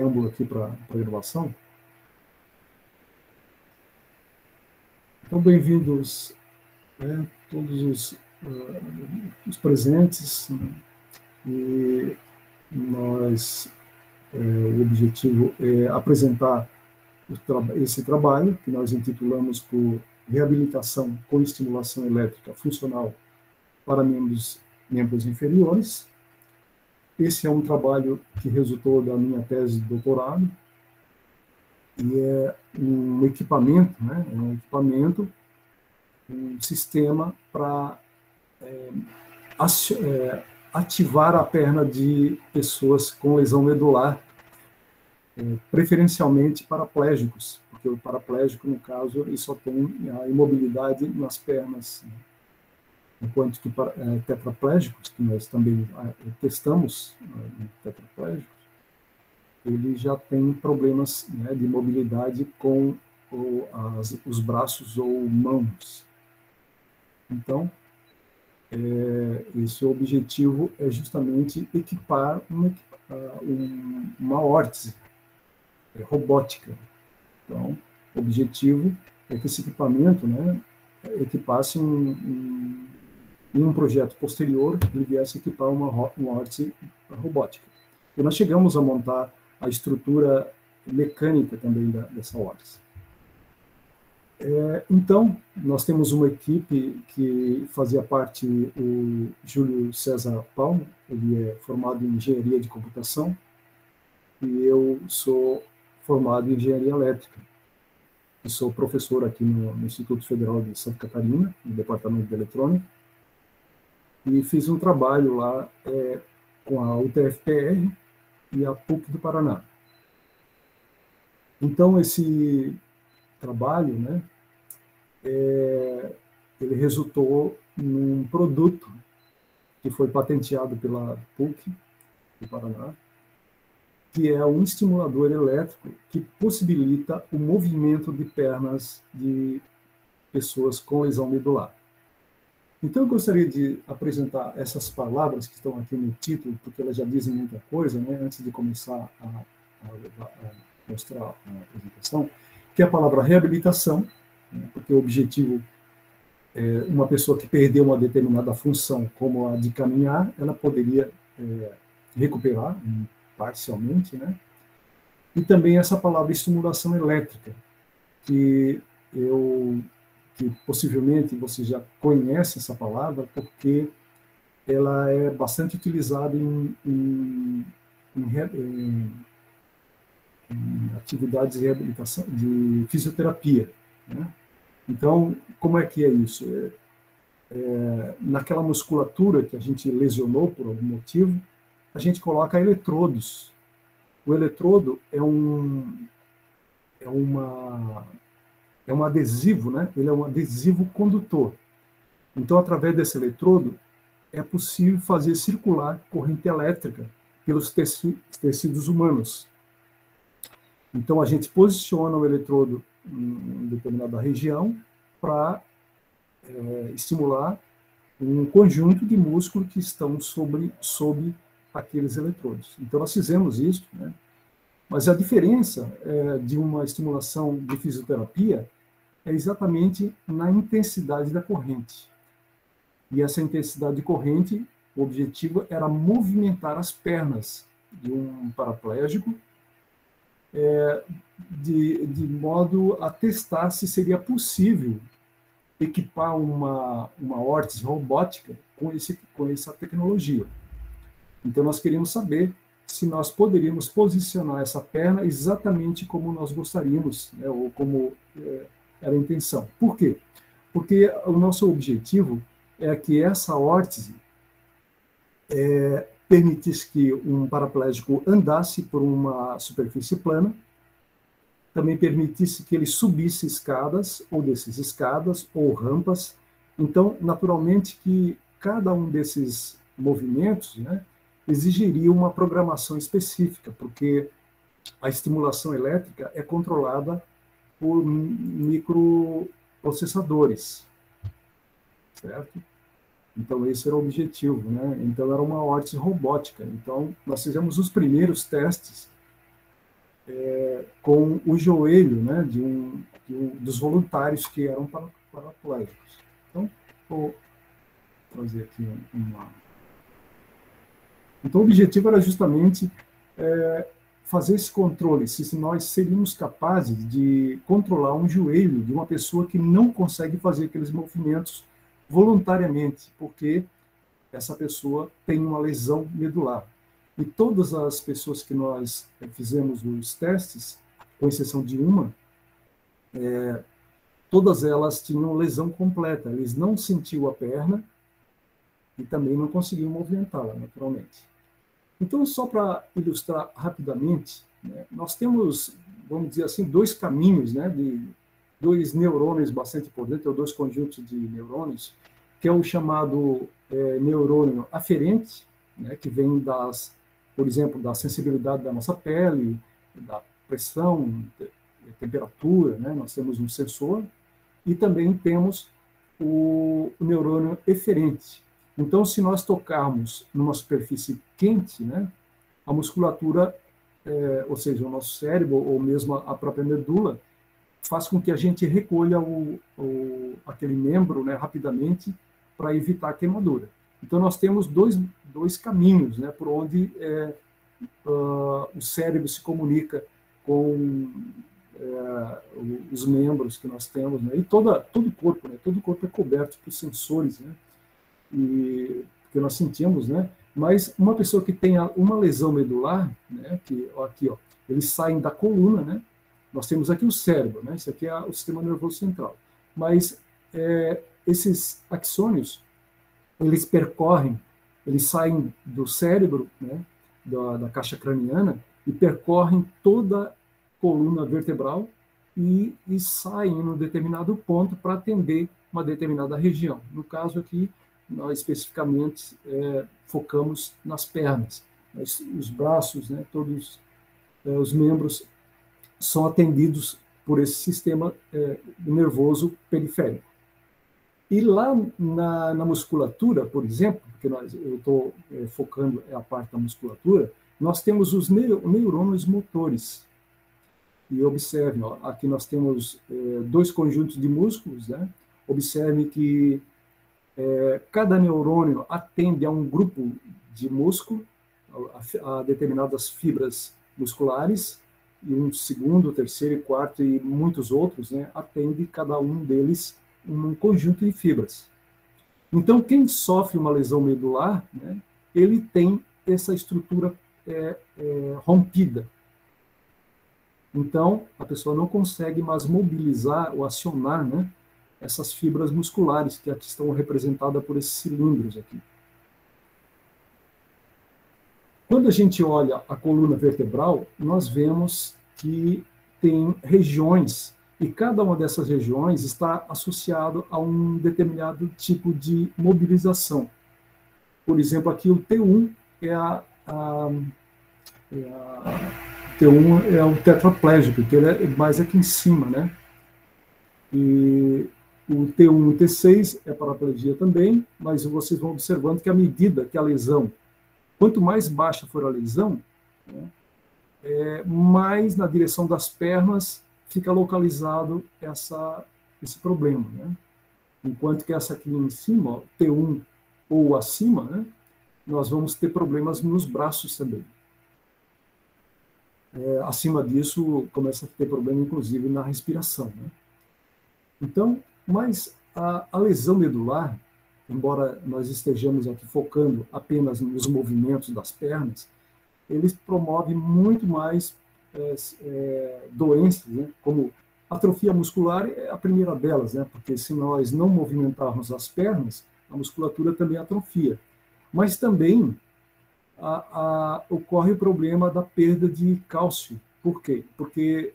preâmbulo aqui para a gravação. Então, bem-vindos, né, todos os presentes, né, e o objetivo é apresentar esse trabalho, que nós intitulamos por Reabilitação com Estimulação Elétrica Funcional para membros inferiores. Esse é um trabalho que resultou da minha tese de doutorado, e é um equipamento, né? Um sistema para ativar a perna de pessoas com lesão medular, preferencialmente paraplégicos, porque o paraplégico, no caso, ele só tem a imobilidade nas pernas, né? Enquanto que tetraplégicos, que nós também testamos tetraplégicos, ele já tem problemas, né, de mobilidade com os braços ou mãos. Então, esse objetivo é justamente equipar uma órtese robótica. Então, o objetivo é que esse equipamento, né, equipasse em um projeto posterior, ele viesse equipar uma órtese robótica. E nós chegamos a montar a estrutura mecânica também dessa órtese. Então, nós temos uma equipe que fazia parte, o Júlio César Palma, ele é formado em Engenharia de Computação, e eu sou formado em Engenharia Elétrica. Eu sou professor aqui no Instituto Federal de Santa Catarina, no Departamento de Eletrônica, e fiz um trabalho lá com a UTFPR e a PUC do Paraná. Então, esse trabalho, né, ele resultou num produto que foi patenteado pela PUC do Paraná, que é um estimulador elétrico que possibilita o movimento de pernas de pessoas com lesão medular. Então, eu gostaria de apresentar essas palavras que estão aqui no título, porque elas já dizem muita coisa, né, antes de começar a mostrar a apresentação, que é a palavra reabilitação, né, porque o objetivo é uma pessoa que perdeu uma determinada função, como a de caminhar, ela poderia recuperar parcialmente, né? E também essa palavra estimulação elétrica, que possivelmente você já conhece essa palavra, porque ela é bastante utilizada em atividades de reabilitação, de fisioterapia, né? Então, como é que é isso? Naquela musculatura que a gente lesionou por algum motivo, a gente coloca eletrodos. O eletrodo é um adesivo, né? Ele é um adesivo condutor. Então, através desse eletrodo, é possível fazer circular corrente elétrica pelos tecidos humanos. Então, a gente posiciona o eletrodo em determinada região para estimular um conjunto de músculos que estão sob aqueles eletrodos. Então, nós fizemos isso, né? Mas a diferença de uma estimulação de fisioterapia é exatamente na intensidade da corrente. E essa intensidade de corrente, o objetivo era movimentar as pernas de um paraplégico, de modo a testar se seria possível equipar uma órtese robótica com essa tecnologia. Então, nós queríamos saber se nós poderíamos posicionar essa perna exatamente como nós gostaríamos, né, ou como era a intenção. Por quê? Porque o nosso objetivo é que essa órtese permitisse que um paraplégico andasse por uma superfície plana, também permitisse que ele subisse escadas, ou descesse escadas, ou rampas. Então, naturalmente que cada um desses movimentos, né, exigiria uma programação específica, porque a estimulação elétrica é controlada por microprocessadores, certo? Então, esse era o objetivo, né? Então, era uma órtese robótica. Então, nós fizemos os primeiros testes com o joelho, né, dos voluntários que eram paraplégicos. Então, vou trazer aqui uma... Então, o objetivo era justamente fazer esse controle, se nós seríamos capazes de controlar um joelho de uma pessoa que não consegue fazer aqueles movimentos voluntariamente, porque essa pessoa tem uma lesão medular. E todas as pessoas que nós fizemos os testes, com exceção de uma, todas elas tinham lesão completa. Eles não sentiam a perna e também não conseguiam movimentá-la, naturalmente. Então, só para ilustrar rapidamente, né, nós temos, vamos dizer assim, dois caminhos, né, de dois neurônios bastante importantes, ou dois conjuntos de neurônios, que é o chamado neurônio aferente, né, que vem por exemplo, da sensibilidade da nossa pele, da pressão, temperatura, né, nós temos um sensor, e também temos o neurônio eferente. Então, se nós tocarmos numa superfície quente, né, a musculatura, ou seja, o nosso cérebro, ou mesmo a própria medula, faz com que a gente recolha aquele membro, né, rapidamente para evitar a queimadura. Então, nós temos dois caminhos, né, por onde o cérebro se comunica com os membros que nós temos, né, e todo o corpo, né, todo o corpo é coberto por sensores, né, que nós sentimos, né? Mas uma pessoa que tenha uma lesão medular, né? Que aqui, ó, eles saem da coluna, né? Nós temos aqui o cérebro, né? Isso aqui é o sistema nervoso central. Mas esses axônios, eles saem do cérebro, né? Da caixa craniana e percorrem toda a coluna vertebral e saem em um determinado ponto para atender uma determinada região. No caso aqui, nós especificamente focamos nas pernas. Os braços, né, todos os membros são atendidos por esse sistema nervoso periférico. E lá na musculatura, por exemplo, porque eu estou focando a parte da musculatura, nós temos os neurônios motores. E observe, ó, aqui nós temos dois conjuntos de músculos, né? Observe que cada neurônio atende a um grupo de músculo, a determinadas fibras musculares, e um segundo, terceiro e quarto e muitos outros, né, atende cada um deles um conjunto de fibras. Então, quem sofre uma lesão medular, né, ele tem essa estrutura rompida. Então, a pessoa não consegue mais mobilizar ou acionar, né, essas fibras musculares que aqui estão representadas por esses cilindros aqui. Quando a gente olha a coluna vertebral, nós vemos que tem regiões, e cada uma dessas regiões está associado a um determinado tipo de mobilização. Por exemplo, aqui o T1 T1 é o tetraplégico, que ele é mais aqui em cima, né? E o T1 e o T6 é paraplegia também, mas vocês vão observando que à medida que a lesão, quanto mais baixa for a lesão, né, mais na direção das pernas fica localizado esse problema, né? Enquanto que essa aqui em cima, ó, T1 ou acima, né, nós vamos ter problemas nos braços também. Acima disso, começa a ter problema, inclusive, na respiração, né? Então, mas a lesão medular, embora nós estejamos aqui focando apenas nos movimentos das pernas, eles promovem muito mais doenças, né? Como atrofia muscular é a primeira delas, né? Porque se nós não movimentarmos as pernas, a musculatura também atrofia. Mas também ocorre o problema da perda de cálcio. Por quê? Porque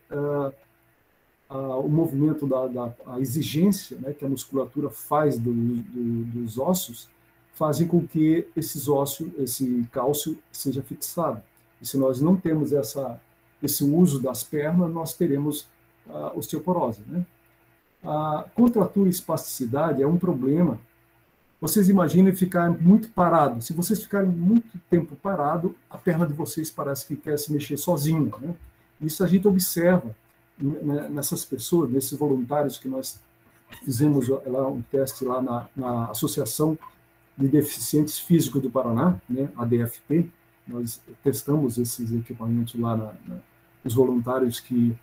o movimento a exigência, né, que a musculatura faz dos ossos, fazem com que esse cálcio seja fixado. E se nós não temos esse uso das pernas, nós teremos osteoporose, né? A contratura e espasticidade é um problema. Vocês imaginem ficar muito parado. Se vocês ficarem muito tempo parado, a perna de vocês parece que quer se mexer sozinha, né? Isso a gente observa nessas pessoas, nesses voluntários que nós fizemos lá um teste lá na Associação de Deficientes Físicos do Paraná, né, a DFP. Nós testamos esses equipamentos lá nos voluntários que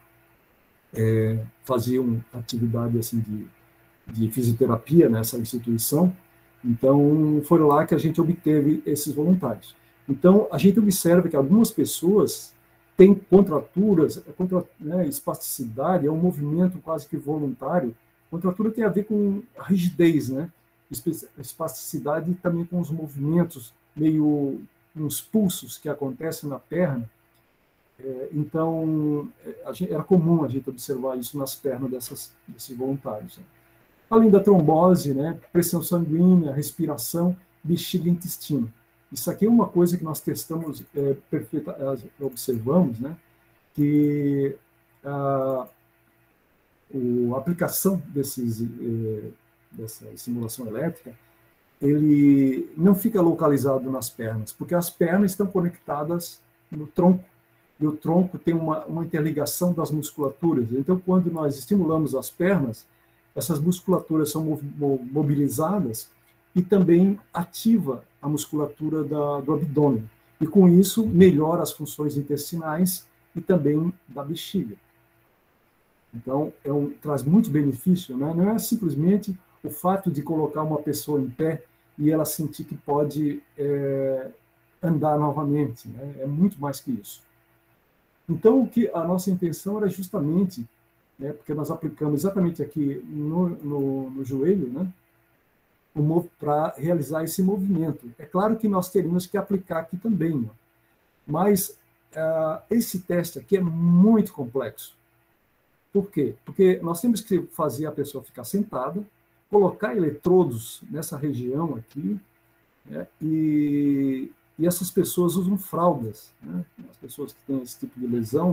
faziam atividade assim de fisioterapia nessa instituição. Então, foi lá que a gente obteve esses voluntários. Então, a gente observa que algumas pessoas têm contraturas, espasticidade, é um movimento quase que voluntário. Contratura tem a ver com a rigidez, né? Espasticidade também com os movimentos, meio uns pulsos que acontecem na perna. Então, era comum a gente observar isso nas pernas desses voluntários. Né? Além da trombose, né, pressão sanguínea, respiração, bexiga e intestino. Isso aqui é uma coisa que nós testamos, observamos, né, que a aplicação dessa estimulação elétrica, ele não fica localizado nas pernas, porque as pernas estão conectadas no tronco, e o tronco tem uma interligação das musculaturas. Então, quando nós estimulamos as pernas, essas musculaturas são mobilizadas e também ativa a musculatura do abdômen. E, com isso, melhora as funções intestinais e também da bexiga. Então, traz muito benefício, né? Não é simplesmente o fato de colocar uma pessoa em pé e ela sentir que pode andar novamente, né? É muito mais que isso. Então, a nossa intenção era justamente, né, porque nós aplicamos exatamente aqui no joelho, né, para realizar esse movimento. É claro que nós teríamos que aplicar aqui também, né? Mas esse teste aqui é muito complexo. Por quê? Porque nós temos que fazer a pessoa ficar sentada, colocar eletrodos nessa região aqui, né, e essas pessoas usam fraldas. Né? As pessoas que têm esse tipo de lesão,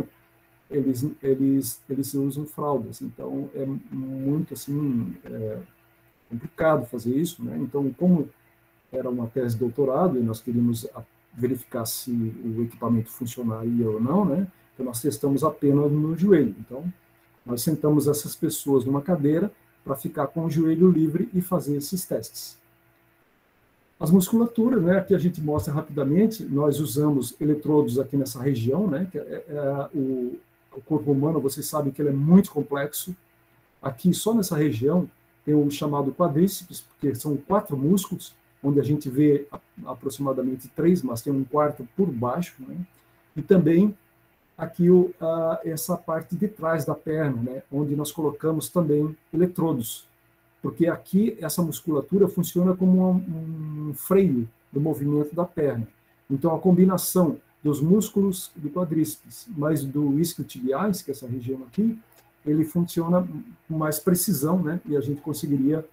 eles usam fraldas. Então, é muito assim, complicado fazer isso. Né? Então, como era uma tese de doutorado e nós queríamos verificar se o equipamento funcionaria ou não, né? Então nós testamos apenas no joelho. Então, nós sentamos essas pessoas numa cadeira para ficar com o joelho livre e fazer esses testes. As musculaturas, né, aqui a gente mostra rapidamente, nós usamos eletrodos aqui nessa região, né, que o corpo humano, vocês sabem que ele é muito complexo. Aqui, só nessa região, tem o chamado quadríceps, porque são 4 músculos, onde a gente vê aproximadamente 3, mas tem um quarto por baixo, né, e também aqui essa parte de trás da perna, né, onde nós colocamos também eletrodos, porque aqui essa musculatura funciona como um freio do movimento da perna. Então, a combinação dos músculos do quadríceps mais do isquiotibiais, que é essa região aqui, ele funciona com mais precisão, né? E a gente conseguiria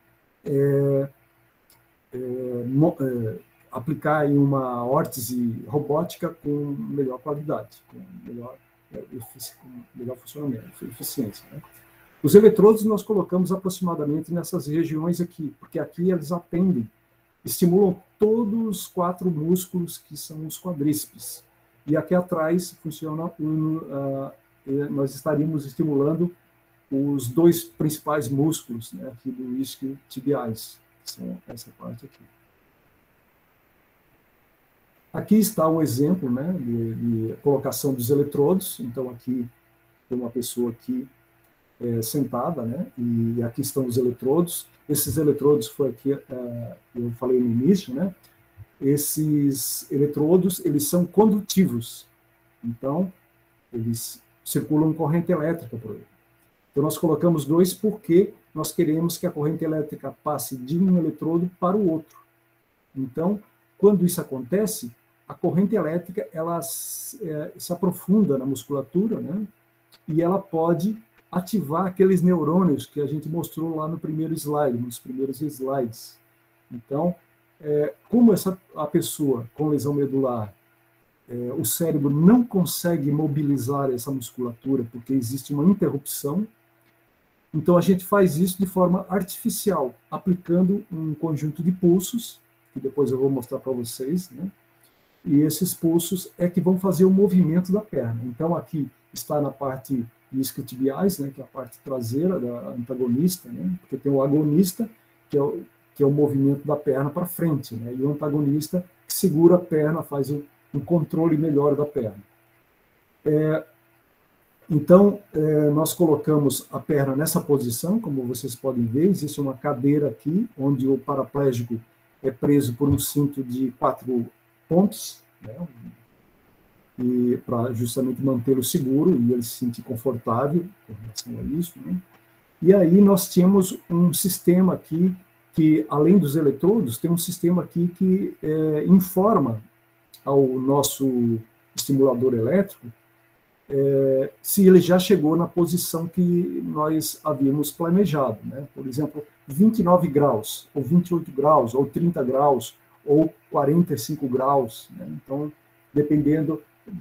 aplicar em uma órtese robótica com melhor qualidade, com melhor funcionamento, eficiência, né? Os eletrodos nós colocamos aproximadamente nessas regiões aqui, porque aqui eles atendem, estimulam todos os 4 músculos que são os quadríceps. E aqui atrás funciona nós estaríamos estimulando os 2 principais músculos, né, aqui do isquiotibiais, que são essa parte aqui. Aqui está um exemplo, né, de colocação dos eletrodos. Então, aqui tem uma pessoa aqui sentada, né, e aqui estão os eletrodos. Esses eletrodos foi aqui, eu falei no início, né, esses eletrodos, eles são condutivos. Então, eles circulam corrente elétrica por ele. Então, nós colocamos 2 porque nós queremos que a corrente elétrica passe de um eletrodo para o outro. Então, quando isso acontece, a corrente elétrica ela se aprofunda na musculatura, né, e ela pode ativar aqueles neurônios que a gente mostrou lá no primeiro slide, nos primeiros slides. Então, como a pessoa com lesão medular, o cérebro não consegue mobilizar essa musculatura porque existe uma interrupção, então a gente faz isso de forma artificial, aplicando um conjunto de pulsos, que depois eu vou mostrar para vocês, né? e esses pulsos é que vão fazer o movimento da perna. Então, aqui está na parte de isquiotibiais, né, que é a parte traseira da antagonista, né, porque tem o agonista, que é o movimento da perna para frente, né, e o antagonista que segura a perna, faz um controle melhor da perna. Então, nós colocamos a perna nessa posição, como vocês podem ver, existe uma cadeira aqui, onde o paraplégico é preso por um cinto de 4 pontos, né, e para justamente mantê-lo seguro e ele se sentir confortável com relação a isso, né? E aí nós tínhamos um sistema aqui que, além dos eletrodos, tem um sistema aqui que informa ao nosso estimulador elétrico se ele já chegou na posição que nós havíamos planejado, né? Por exemplo, 29 graus, ou 28 graus, ou 30 graus, ou 45 graus, né? Então, dependendo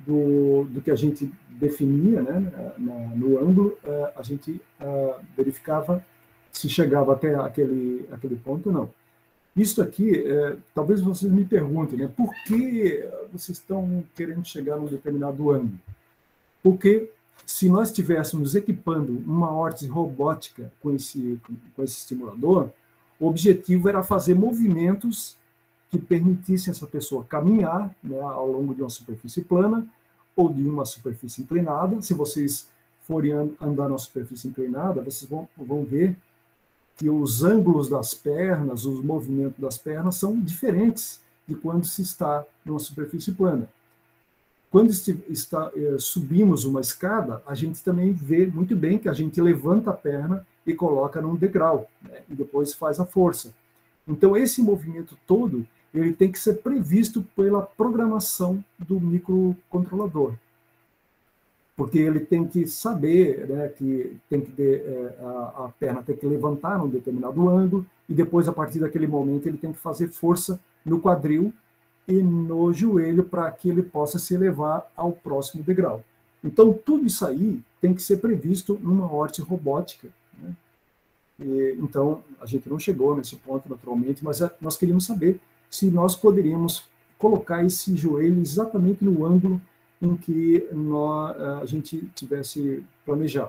do que a gente definia, né, no ângulo, a gente verificava se chegava até aquele ponto ou não. Isso aqui, talvez vocês me perguntem, né, por que vocês estão querendo chegar num determinado ângulo? Porque se nós estivéssemos equipando uma órtese robótica com esse estimulador, o objetivo era fazer movimentos que permitissem essa pessoa caminhar, né, ao longo de uma superfície plana ou de uma superfície inclinada. Se vocês forem andar na superfície inclinada, vocês vão ver que os ângulos das pernas, os movimentos das pernas são diferentes de quando se está numa superfície plana. Quando subimos uma escada, a gente também vê muito bem que a gente levanta a perna e coloca num degrau, né, e depois faz a força. Então, esse movimento todo, ele tem que ser previsto pela programação do microcontrolador. Porque ele tem que saber, né, que tem que a perna tem que levantar num determinado ângulo, e depois, a partir daquele momento, ele tem que fazer força no quadril e no joelho para que ele possa se elevar ao próximo degrau. Então, tudo isso aí tem que ser previsto numa órtese robótica, né? Então, a gente não chegou nesse ponto, naturalmente, mas nós queríamos saber se nós poderíamos colocar esse joelho exatamente no ângulo em que a gente tivesse planejado,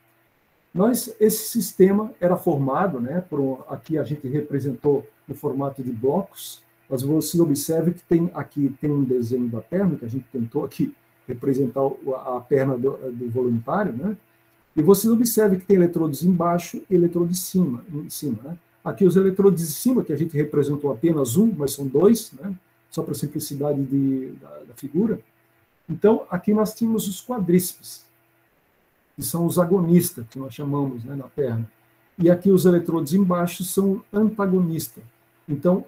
né? Esse sistema era formado, né, aqui a gente representou no formato de blocos, mas você observa que aqui tem um desenho da perna, que a gente tentou aqui representar a perna do voluntário, né? E você observa que tem eletrodos embaixo e eletrodos em cima, né? Aqui os eletrodos de cima, que a gente representou apenas um, mas são dois, né? Só para a simplicidade da figura. Então, aqui nós tínhamos os quadríceps, que são os agonistas, que nós chamamos, né, na perna. E aqui os eletrodos embaixo são antagonistas. Então,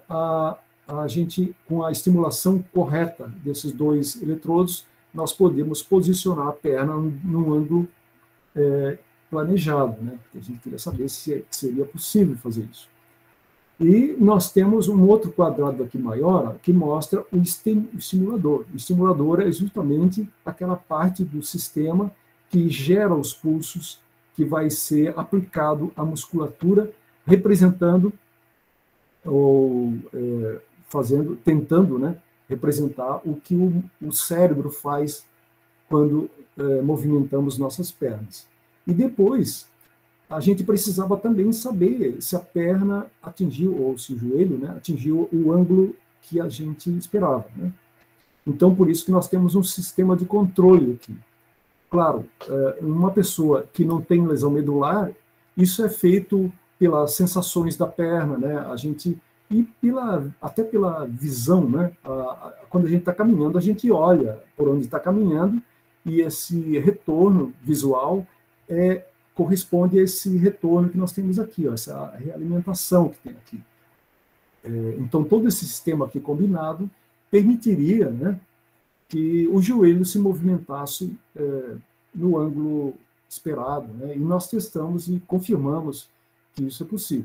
a gente, com a estimulação correta desses dois eletrodos, nós podemos posicionar a perna num ângulo planejado, né? Porque a gente queria saber se seria possível fazer isso. E nós temos um outro quadrado aqui maior, que mostra o estimulador. O estimulador é justamente aquela parte do sistema que gera os pulsos, que vai ser aplicado à musculatura, representando ou tentando, né, representar o que o cérebro faz quando movimentamos nossas pernas. E depois, a gente precisava também saber se a perna atingiu, ou se o joelho, né, atingiu o ângulo que a gente esperava, né? Então, por isso que nós temos um sistema de controle aqui. Claro, uma pessoa que não tem lesão medular, isso é feito pelas sensações da perna, né? A gente, e até pela visão, né? Quando a gente está caminhando, a gente olha por onde está caminhando, e esse retorno visual corresponde a esse retorno que nós temos aqui, ó, essa realimentação que tem aqui. Então, todo esse sistema aqui combinado permitiria, né, que o joelho se movimentasse no ângulo esperado, né, e nós testamos e confirmamos que isso é possível.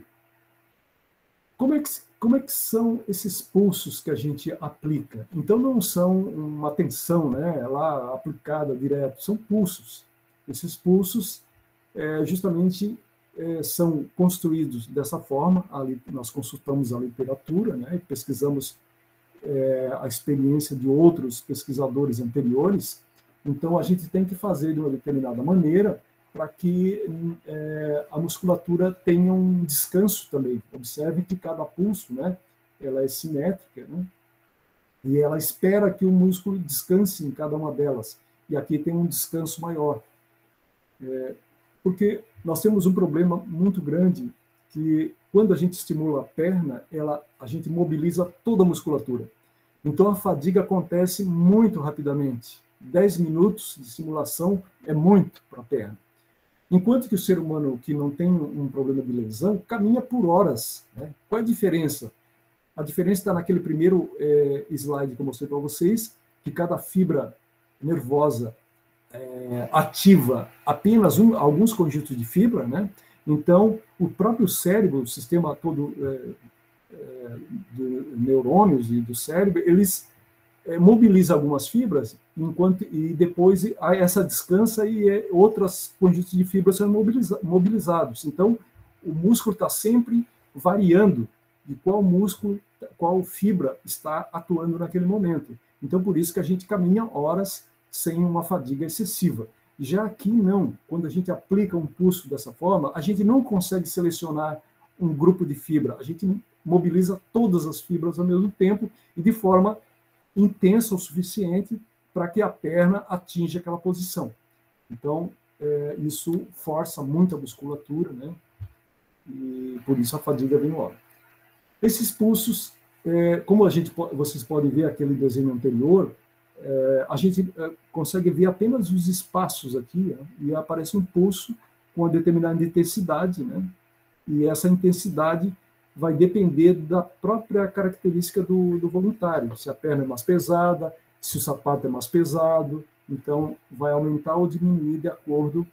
Como é que são esses pulsos que a gente aplica? Então, não são uma tensão, né, lá aplicada direto, são pulsos. Esses pulsos justamente são construídos dessa forma. Ali nós consultamos a literatura, né, e pesquisamos a experiência de outros pesquisadores anteriores. Então, a gente tem que fazer de uma determinada maneira para que a musculatura tenha um descanso também. Observe que cada pulso, né, ela é simétrica, né, e ela espera que o músculo descanse em cada uma delas. E aqui tem um descanso maior. Porque nós temos um problema muito grande, que quando a gente estimula a perna, a gente mobiliza toda a musculatura. Então, a fadiga acontece muito rapidamente. 10 minutos de estimulação é muito para a perna. Enquanto que o ser humano que não tem um problema de lesão, caminha por horas. Né? Qual é a diferença? A diferença está naquele primeiro slide que eu mostrei para vocês, que cada fibra nervosa ativa apenas alguns conjuntos de fibra, né? Então, o próprio cérebro, o sistema todo de neurônios e do cérebro, eles mobilizam algumas fibras, e depois essa descansa e outros conjuntos de fibras são mobilizados. Então, o músculo está sempre variando de qual músculo, qual fibra está atuando naquele momento. Então, por isso que a gente caminha horas sem uma fadiga excessiva. Já aqui, não. Quando a gente aplica um pulso dessa forma, a gente não consegue selecionar um grupo de fibra. A gente mobiliza todas as fibras ao mesmo tempo e de forma intensa o suficiente para que a perna atinja aquela posição. Então, isso força muito a musculatura, né? E por isso a fadiga vem logo. Esses pulsos, como vocês podem ver aquele desenho anterior, a gente consegue ver apenas os espaços aqui, e aparece um pulso com uma determinada intensidade, né? E essa intensidade vai depender da própria característica do voluntário, se a perna é mais pesada, se o sapato é mais pesado, então vai aumentar ou diminuir de acordo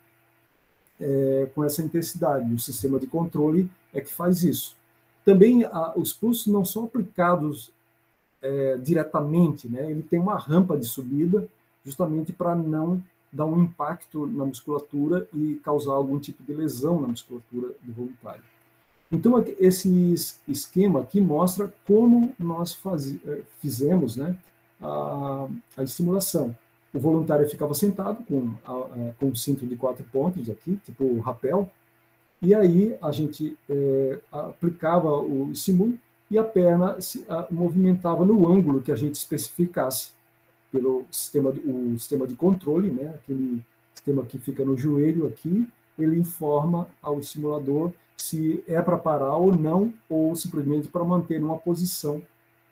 com essa intensidade. O sistema de controle é que faz isso. Também os pulsos não são aplicados diretamente, né? Ele tem uma rampa de subida, justamente para não dar um impacto na musculatura e causar algum tipo de lesão na musculatura do voluntário. Então, esse esquema aqui mostra como nós fizemos, né, a estimulação. O voluntário ficava sentado com um cinto de 4 pontos aqui, tipo o rapel, e aí a gente aplicava o estímulo e a perna se movimentava no ângulo que a gente especificasse pelo sistema de controle, né, aquele sistema que fica no joelho aqui, ele informa ao estimulador se é para parar ou não, ou simplesmente para manter numa posição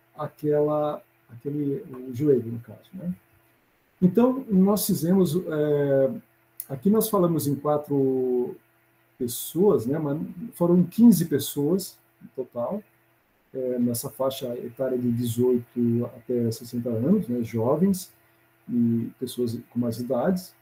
aquele joelho, no caso, né? Então, nós fizemos... aqui nós falamos em 4 pessoas, né, mas foram 15 pessoas no total, nessa faixa etária de 18 até 60 anos, né, jovens e pessoas com mais idades.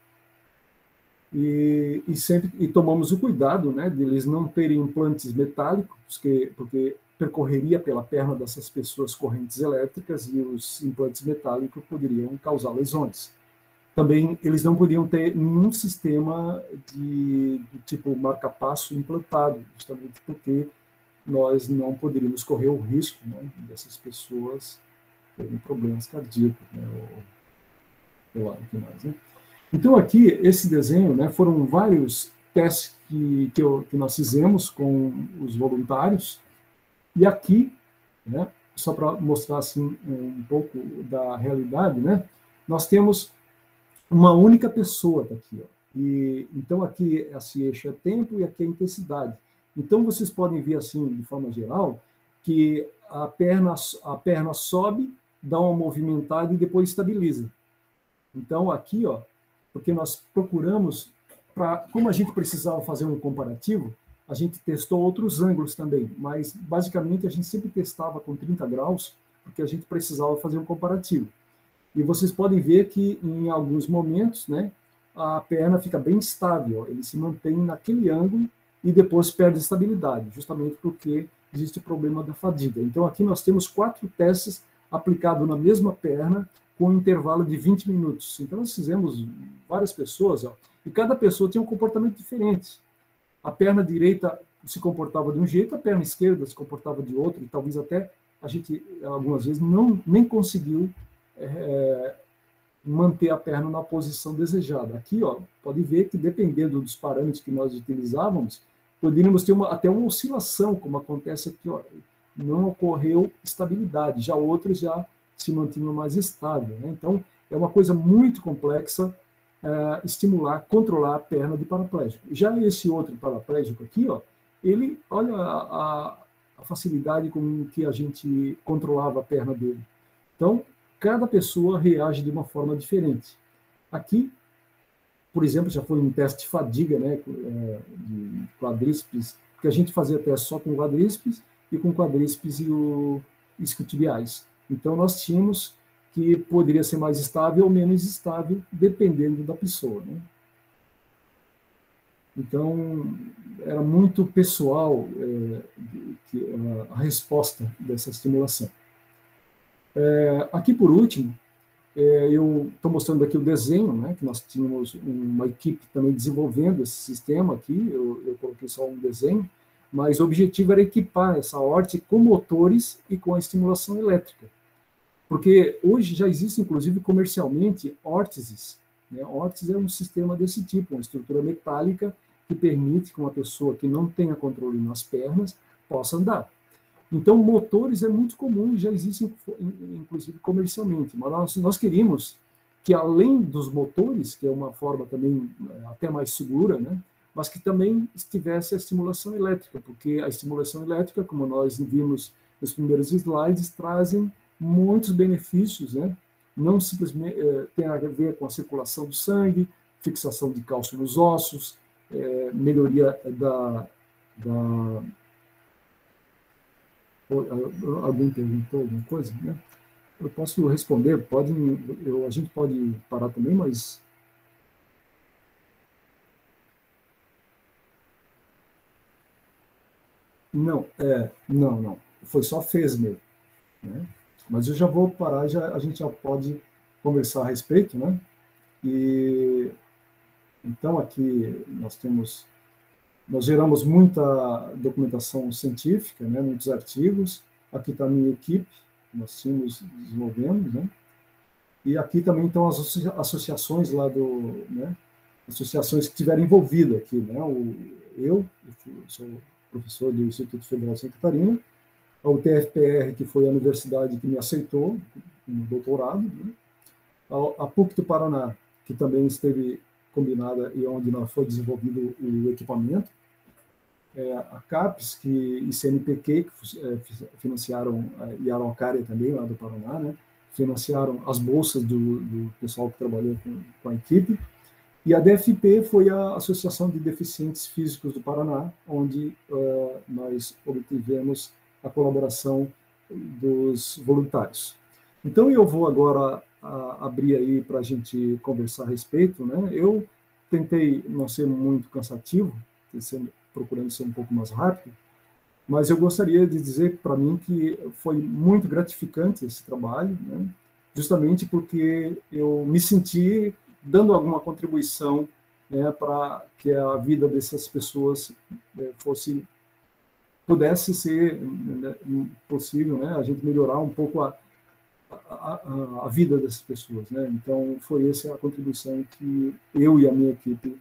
E tomamos o cuidado, né, de eles não terem implantes metálicos, porque percorreria pela perna dessas pessoas correntes elétricas e os implantes metálicos poderiam causar lesões. Também eles não podiam ter nenhum sistema de tipo marca-passo implantado, justamente porque nós não poderíamos correr o risco, né, dessas pessoas terem problemas cardíacos, né, ou que mais, né? Então, aqui, esse desenho, né, foram vários testes que nós fizemos com os voluntários, e aqui, né, só para mostrar assim, um pouco da realidade, né, nós temos uma única pessoa aqui. Ó, então, aqui esse eixo é tempo e aqui é intensidade. Então, vocês podem ver, assim, de forma geral, que a perna sobe, dá uma movimentada e depois estabiliza. Então, aqui, ó, porque nós procuramos, como a gente precisava fazer um comparativo, a gente testou outros ângulos também, mas basicamente a gente sempre testava com 30 graus, porque a gente precisava fazer um comparativo. E vocês podem ver que em alguns momentos, né, a perna fica bem estável, ele se mantém naquele ângulo e depois perde estabilidade, justamente porque existe o problema da fadiga. Então aqui nós temos 4 testes aplicados na mesma perna, com um intervalo de 20 minutos. Então, nós fizemos várias pessoas, ó, e cada pessoa tinha um comportamento diferente. A perna direita se comportava de um jeito, a perna esquerda se comportava de outro, e talvez até a gente, algumas vezes, nem conseguiu manter a perna na posição desejada. Aqui, ó, pode ver que, dependendo dos parâmetros que nós utilizávamos, poderíamos ter até uma oscilação, como acontece aqui, ó, não ocorreu estabilidade, já outros já se mantinham mais estável, né? Então, é uma coisa muito complexa estimular, controlar a perna de paraplégico. Já esse outro paraplégico aqui, ó, ele, olha a facilidade com que a gente controlava a perna dele. Então, cada pessoa reage de uma forma diferente. Aqui, por exemplo, já foi um teste de fadiga, né, de quadríceps, que a gente fazia teste só com quadríceps e com quadríceps e o isquiotibiais. Então, nós tínhamos que poderia ser mais estável ou menos estável, dependendo da pessoa, né? Então, era muito pessoal a resposta dessa estimulação. Aqui, por último, eu estou mostrando aqui o desenho, né, que nós tínhamos uma equipe também desenvolvendo esse sistema aqui, eu coloquei só um desenho, mas o objetivo era equipar essa órtese com motores e com a estimulação elétrica. Porque hoje já existe, inclusive, comercialmente, órteses. Né? Órtese é um sistema desse tipo, uma estrutura metálica que permite que uma pessoa que não tenha controle nas pernas possa andar. Então, motores é muito comum, já existem, inclusive, comercialmente. Mas nós queríamos que, além dos motores, que é uma forma também até mais segura, né? Mas que também estivesse a estimulação elétrica, porque a estimulação elétrica, como nós vimos nos primeiros slides, trazem muitos benefícios, né? Não simplesmente tem a ver com a circulação do sangue, fixação de cálcio nos ossos, melhoria Alguém perguntou alguma coisa, né? Eu posso responder, a gente pode parar também, mas... Não, não. Foi só Fesmer, né? Mas eu já vou parar, a gente já pode conversar a respeito, né? E então aqui nós geramos muita documentação científica, né? Muitos artigos. Aqui está a minha equipe, nós tínhamos desenvolvendo, né? E aqui também estão as associações lá né? Associações que estiveram envolvidas aqui, né? Eu sou professor do Instituto Federal de Santa Catarina, a UTFPR, que foi a universidade que me aceitou no doutorado, né? A PUC do Paraná, que também esteve combinada e onde foi desenvolvido o equipamento, a CAPES e CNPq, que financiaram, e a Araucária também, lá do Paraná, né? Financiaram as bolsas do pessoal que trabalhou com a equipe, e a DFP foi a Associação de Deficientes Físicos do Paraná, onde nós obtivemos a colaboração dos voluntários. Então, eu vou agora abrir aí para a gente conversar a respeito, né? Eu tentei não ser muito cansativo, procurando ser um pouco mais rápido, mas eu gostaria de dizer para mim que foi muito gratificante esse trabalho, né? Justamente porque eu me senti dando alguma contribuição, né, para que a vida dessas pessoas pudesse ser, né, possível, né, a gente melhorar um pouco a vida dessas pessoas, né? Então, foi essa a contribuição que eu e a minha equipe...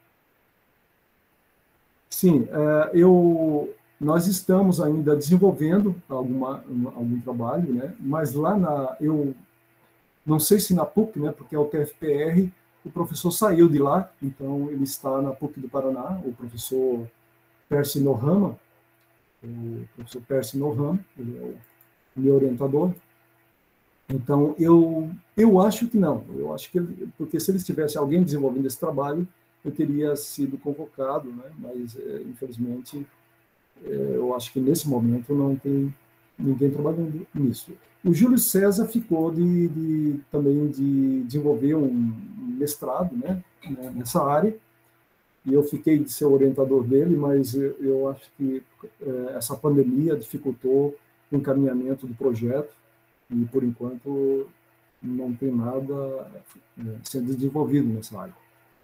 Sim, nós estamos ainda desenvolvendo algum trabalho, né? Mas lá eu não sei se na PUC, né, porque é o TFPR, o professor saiu de lá, então ele está na PUC do Paraná, o professor Percy Nohama, ele é o meu orientador. Então, eu acho que não, porque se eles tivessem alguém desenvolvendo esse trabalho, eu teria sido convocado, né, mas, infelizmente, eu acho que nesse momento não tem ninguém trabalhando nisso. O Júlio César ficou também de desenvolver um mestrado, né, nessa área, e eu fiquei de ser orientador dele, mas eu acho que essa pandemia dificultou o encaminhamento do projeto, e, por enquanto, não tem nada sendo desenvolvido nessa área.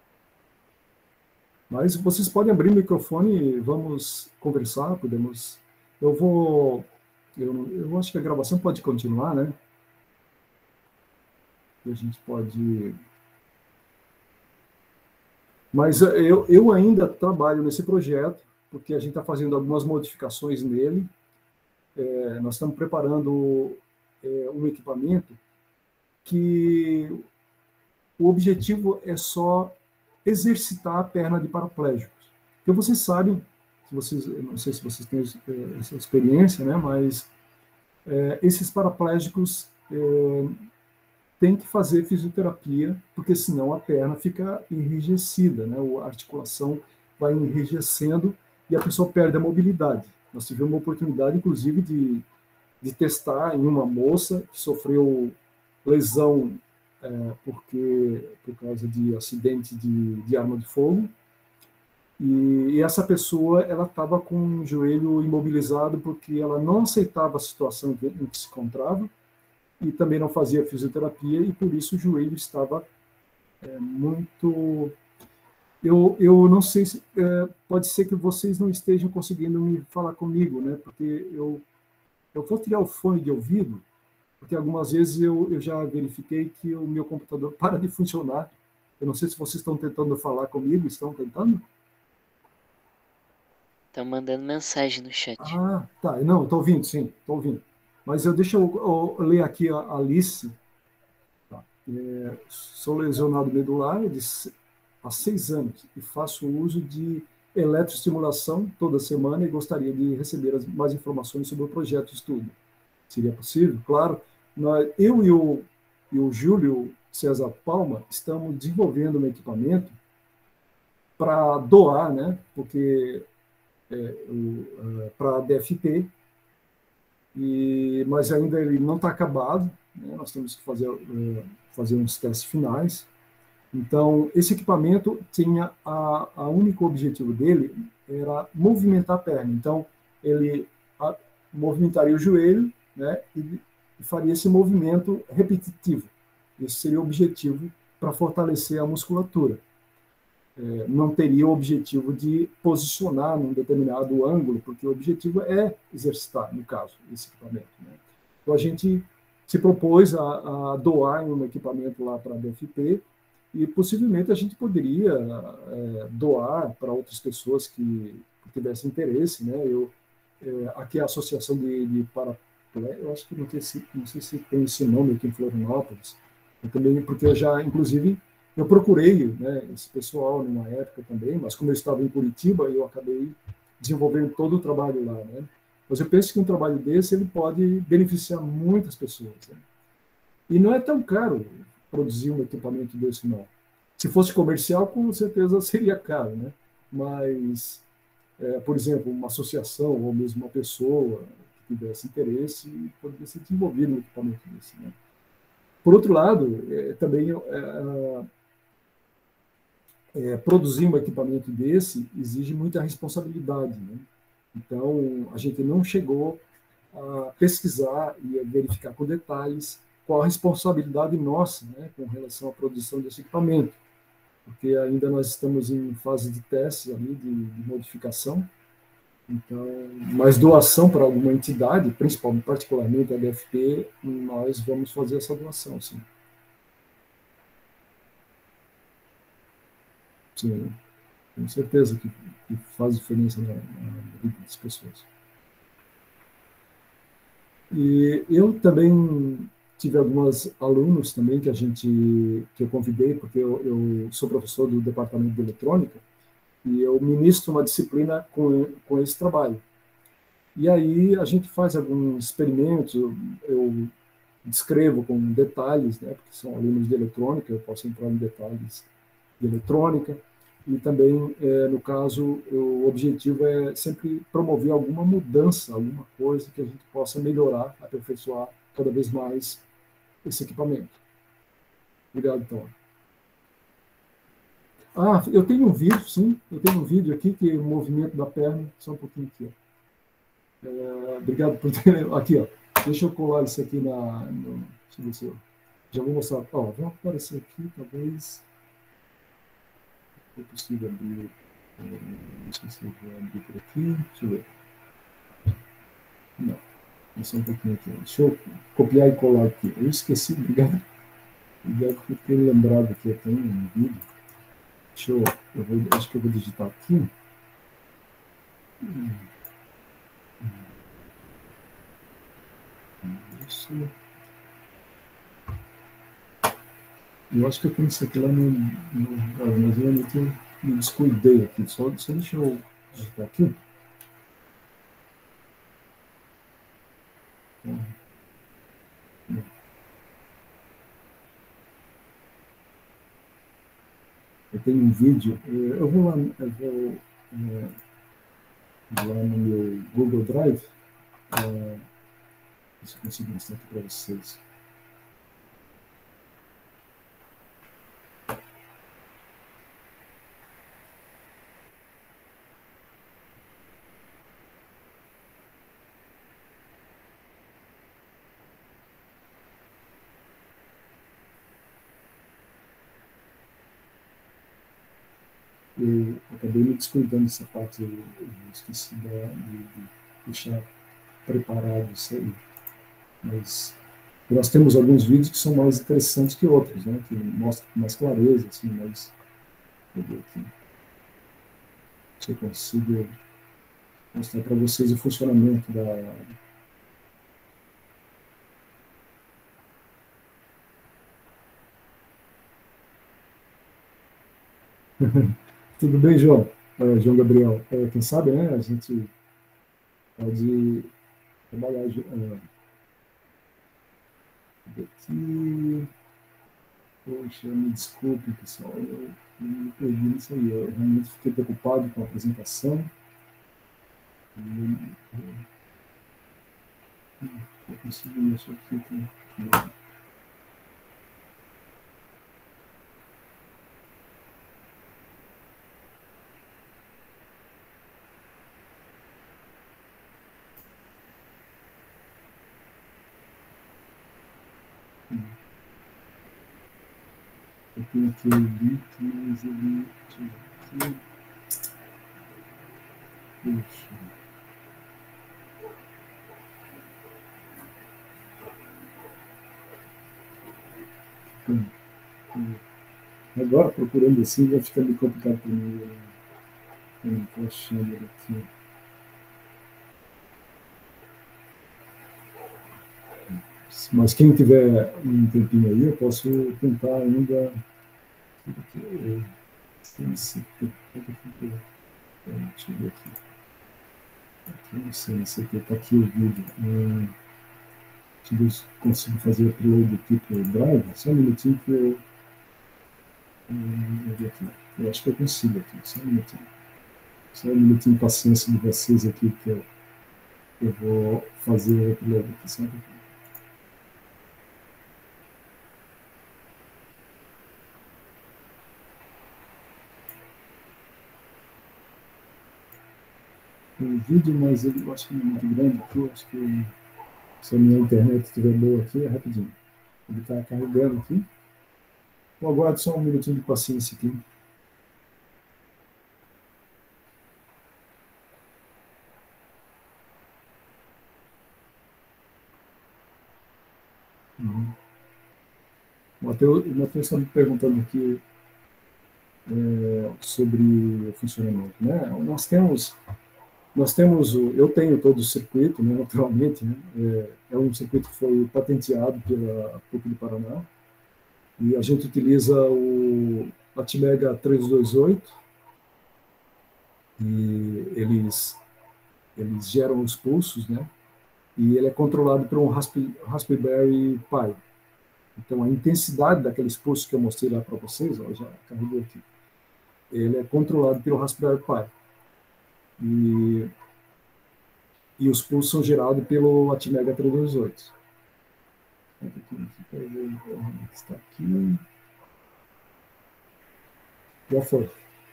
Mas vocês podem abrir o microfone e vamos conversar, eu vou Eu acho que a gravação pode continuar, né? A gente pode... Mas eu ainda trabalho nesse projeto, porque a gente está fazendo algumas modificações nele. Nós estamos preparando um equipamento que o objetivo é só exercitar a perna de paraplégicos. Porque vocês sabem, não sei se vocês têm essa experiência, né, mas esses paraplégicos têm que fazer fisioterapia, porque senão a perna fica enrijecida, né, a articulação vai enrijecendo e a pessoa perde a mobilidade. Nós tivemos uma oportunidade, inclusive, de testar em uma moça que sofreu lesão por causa de acidente de arma de fogo, e essa pessoa ela estava com o joelho imobilizado porque ela não aceitava a situação em que se encontrava e também não fazia fisioterapia, e por isso o joelho estava muito... Eu não sei se... pode ser que vocês não estejam conseguindo me falar comigo, né? Porque eu vou tirar o fone de ouvido, porque algumas vezes eu já verifiquei que o meu computador para de funcionar. Eu não sei se vocês estão tentando falar comigo, estão tentando? Estão mandando mensagem no chat. Ah, tá. Não, estou ouvindo, sim, estou ouvindo. Mas deixa eu ler aqui a Alice. Tá. Sou lesionado medular há 6 anos e faço uso de eletroestimulação toda semana e gostaria de receber mais informações sobre o projeto de estudo. Seria possível? Claro. Eu e o Júlio César Palma estamos desenvolvendo um equipamento para doar, né? Porque para a DFP, mas ainda ele não está acabado, né? Nós temos que fazer uns testes finais. Então, esse equipamento tinha a único objetivo dele era movimentar a perna. Então, ele movimentaria o joelho, né, e faria esse movimento repetitivo. Esse seria o objetivo para fortalecer a musculatura. Não teria o objetivo de posicionar num determinado ângulo, porque o objetivo é exercitar, no caso, esse equipamento, né? Então, a gente se propôs a doar um equipamento lá para a DFP, e possivelmente a gente poderia doar para outras pessoas que tivessem interesse, né? Aqui a Associação de eu acho que não sei se tem esse nome aqui em Florianópolis, também, porque eu já, inclusive, eu procurei, né, esse pessoal numa época também, mas como eu estava em Curitiba, eu acabei desenvolvendo todo o trabalho lá, né? Mas eu penso que um trabalho desse ele pode beneficiar muitas pessoas, né? E não é tão caro produzir um equipamento desse, não. Se fosse comercial, com certeza seria caro, né? Mas, por exemplo, uma associação ou mesmo uma pessoa que tivesse interesse poderia ser desenvolvido um equipamento desse, né? Por outro lado, também produzir um equipamento desse exige muita responsabilidade, né? Então, a gente não chegou a pesquisar e a verificar com detalhes qual a responsabilidade nossa, né, com relação à produção desse equipamento, porque ainda nós estamos em fase de testes ali, de modificação. Então, mas doação para alguma entidade, principalmente, particularmente a DFP, nós vamos fazer essa doação, sim. Sim, tenho certeza que faz diferença na vida das pessoas. E eu também tive alguns alunos também que eu convidei, porque eu sou professor do departamento de eletrônica e eu ministro uma disciplina com esse trabalho. E aí a gente faz alguns experimentos, eu descrevo com detalhes, né, porque são alunos de eletrônica, eu posso entrar em detalhes de eletrônica, e também, no caso, o objetivo é sempre promover alguma mudança, alguma coisa que a gente possa melhorar, aperfeiçoar cada vez mais esse equipamento. Obrigado, então. Ah, eu tenho um vídeo, sim, eu tenho um vídeo aqui que é o movimento da perna, só um pouquinho aqui. Obrigado por ter... Aqui, ó. Deixa eu colar isso aqui deixa eu ver se eu... Já vou mostrar. Ó, vai aparecer aqui, talvez... É possível abrir... Não sei se eu vou abrir por aqui. Deixa eu ver. Não. Só um pouquinho aqui. Deixa eu copiar e colar aqui. Eu esqueci, obrigado por ter lembrado aqui. Tem um vídeo. Acho que eu vou digitar aqui. Isso. Eu acho que eu tenho isso aqui lá no mas eu me descuidei aqui. Só deixa eu digitar aqui. Eu tenho um vídeo. Eu vou lá no meu Google Drive. Deixa eu conseguir mostrar aqui para vocês. Eu acabei me descuidando dessa parte, eu esqueci de deixar preparado isso aí. Mas nós temos alguns vídeos que são mais interessantes que outros, né? Que mostram com mais clareza, assim, mas vou ver aqui se eu consigo mostrar para vocês o funcionamento da... Tudo bem, João? João Gabriel. Quem sabe, né? A gente pode trabalhar aqui. Poxa, me desculpe, pessoal. Eu me perdi nisso aí. Eu realmente fiquei preocupado com a apresentação. Eu consegui mexer aqui. Eu tenho aqui o link, mas ele... Deixa eu ver aqui. Puxa. Agora, procurando assim, vai ficar meio complicado para mim. Eu não estou achando ele aqui. Mas quem tiver um tempinho aí, eu posso tentar ainda... Deixa eu ver aqui. Aqui no CNCT, está aqui o vídeo. Deixa eu ver se consigo fazer upload aqui para o Drive. Só um minutinho que eu... Vou ver aqui. Eu acho que eu consigo aqui. Só um minutinho. Só um minutinho de paciência de vocês aqui que eu vou fazer o upload aqui. Só um pouquinho. Um vídeo, mas eu acho que não é muito grande aqui. Eu acho que se a minha internet estiver boa aqui, é rapidinho. Ele está carregando aqui. Eu aguardo só um minutinho de paciência aqui. O Matheus está me perguntando aqui sobre o funcionamento, né? Eu tenho todo o circuito, né, naturalmente, né? É um circuito que foi patenteado pela PUC do Paraná, e a gente utiliza o Atmega 328, e eles geram os pulsos, né? E ele é controlado por um Raspberry Pi. Então, a intensidade daqueles pulsos que eu mostrei lá para vocês, ó, já carregou aqui, ele é controlado pelo Raspberry Pi. E os pulsos são gerados pelo Atmega 328. Está aqui. Já foi.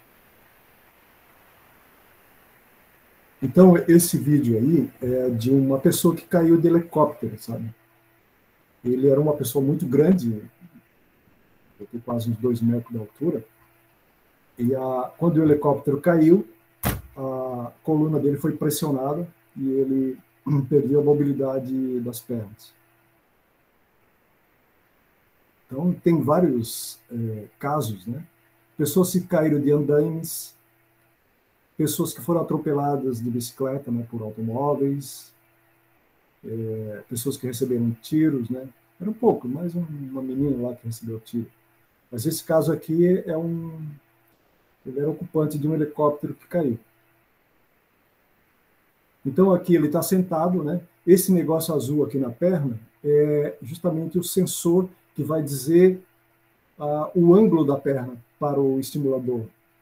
Então, esse vídeo aí é de uma pessoa que caiu de helicóptero, sabe? Ele era uma pessoa muito grande, quase uns 2 metros de altura, e quando o helicóptero caiu, a coluna dele foi pressionada e ele perdia a mobilidade das pernas. Então, tem vários casos, né? Pessoas que caíram de andaimes, pessoas que foram atropeladas de bicicleta, né, por automóveis, pessoas que receberam tiros, né? Era um pouco, mais uma menina lá que recebeu tiro. Mas esse caso aqui ele era ocupante de um helicóptero que caiu. Então, aqui ele está sentado, né? Esse negócio azul aqui na perna é justamente o sensor que vai dizer o ângulo da perna para o estimulador.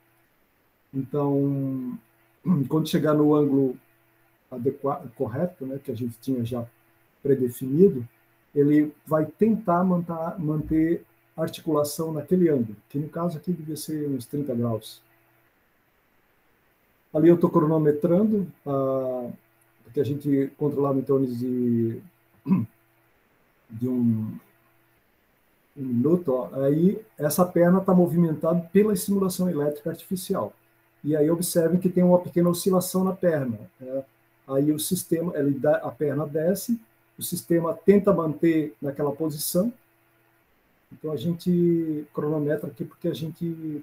Então, quando chegar no ângulo adequado, correto, né, que a gente tinha já predefinido, ele vai tentar manter a articulação naquele ângulo, que no caso aqui devia ser uns 30 graus. Ali eu estou cronometrando, porque a gente controlava em torno de um minuto. Ó. Aí essa perna está movimentada pela estimulação elétrica artificial. E aí observem que tem uma pequena oscilação na perna. Né? Aí o sistema, a perna desce, o sistema tenta manter naquela posição. Então a gente cronometra aqui porque a gente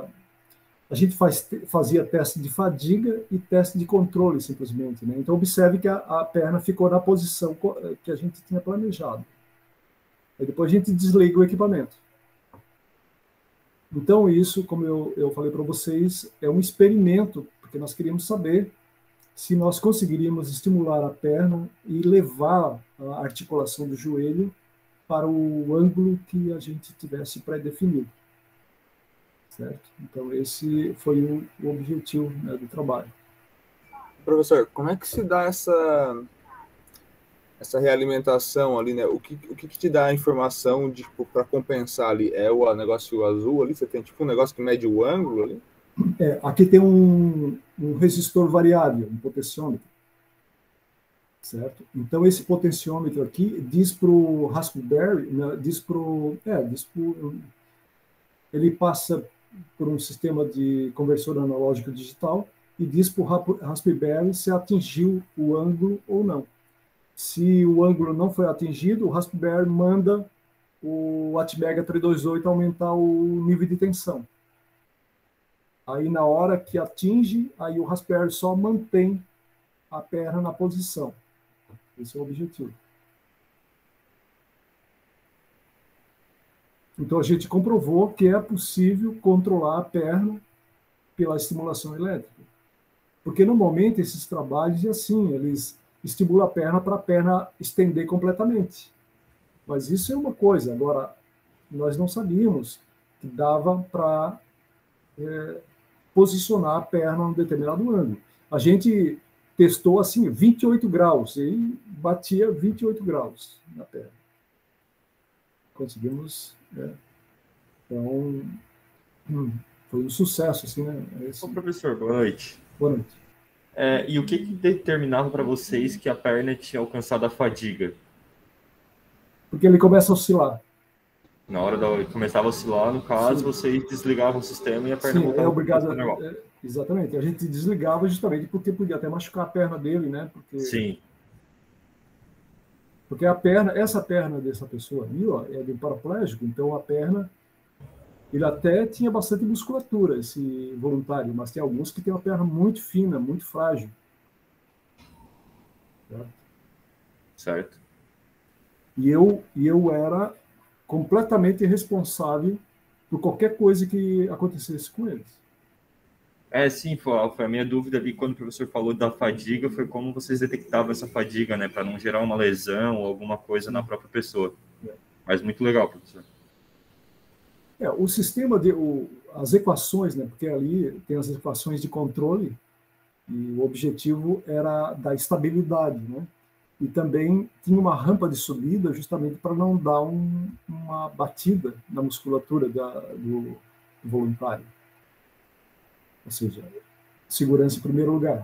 fazia teste de fadiga e teste de controle, simplesmente. Né? Então, observe que a perna ficou na posição que a gente tinha planejado. Aí depois a gente desliga o equipamento. Então, isso, como eu falei para vocês, é um experimento, porque nós queríamos saber se nós conseguiríamos estimular a perna e levar a articulação do joelho para o ângulo que a gente tivesse pré-definido. Certo? Então, esse foi o objetivo, né, do trabalho. Professor, como é que se dá essa realimentação ali, né? O que te dá a informação para compensar ali? É o negócio azul ali? Você tem tipo um negócio que mede o ângulo ali? Aqui tem um resistor variável, um potenciômetro. Certo? Então, esse potenciômetro aqui diz para o Raspberry, né, ele passa por um sistema de conversor analógico digital e diz para o Raspberry se atingiu o ângulo ou não. Se o ângulo não foi atingido, o Raspberry manda o Atmega 328 aumentar o nível de tensão. Aí, na hora que atinge, aí o Raspberry só mantém a perna na posição. Esse é o objetivo. Então, a gente comprovou que é possível controlar a perna pela estimulação elétrica. Porque, normalmente, esses trabalhos, assim, eles estimulam a perna para a perna estender completamente. Mas isso é uma coisa. Agora, nós não sabíamos que dava para posicionar a perna em um determinado ângulo. A gente testou, assim, 28 graus, e batia 28 graus na perna. Conseguimos... Então, foi um sucesso, assim, né? Ô, professor, boa noite. Boa noite. E o que determinava para vocês que a perna tinha alcançado a fadiga? Porque ele começa a oscilar. Na hora que começava a oscilar, no caso, vocês desligavam o sistema e a perna voltava. É obrigado. Exatamente. A gente desligava justamente porque podia até machucar a perna dele, né? Sim. Porque essa perna dessa pessoa ali, ó, é de um paraplégico, então a perna, ele até tinha bastante musculatura, esse voluntário, mas tem alguns que têm uma perna muito fina, muito frágil. Certo. E eu era completamente responsável por qualquer coisa que acontecesse com eles. Sim, foi a minha dúvida ali quando o professor falou da fadiga, foi como vocês detectavam essa fadiga, né, para não gerar uma lesão ou alguma coisa na própria pessoa. Mas muito legal, professor. O sistema as equações, né, porque ali tem as equações de controle, e o objetivo era da estabilidade, né? E também tinha uma rampa de subida justamente para não dar uma batida na musculatura do voluntário. Ou seja, segurança em primeiro lugar.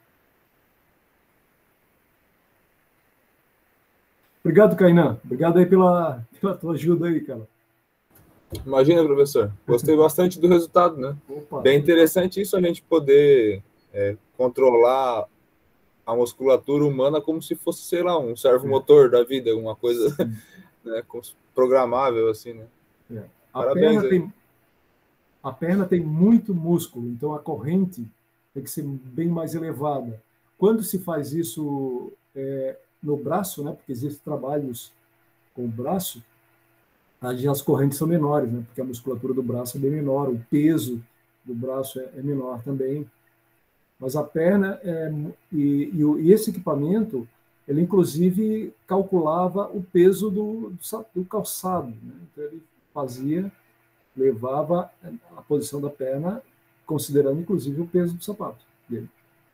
Obrigado, Kainan. Obrigado aí pela tua ajuda aí, cara. Imagina, professor. Gostei bastante do resultado, né? Opa. Bem interessante isso, a gente poder controlar a musculatura humana como se fosse, sei lá, um servomotor da vida, uma coisa né, programável, assim, né? A Parabéns aí. A perna tem muito músculo, então a corrente tem que ser bem mais elevada. Quando se faz isso no braço, né, porque existem trabalhos com o braço, as correntes são menores, né, porque a musculatura do braço é bem menor, o peso do braço é menor também. Mas a perna, e esse equipamento, ele inclusive calculava o peso do calçado, né? Então ele levava a posição da perna, considerando inclusive o peso do sapato dele.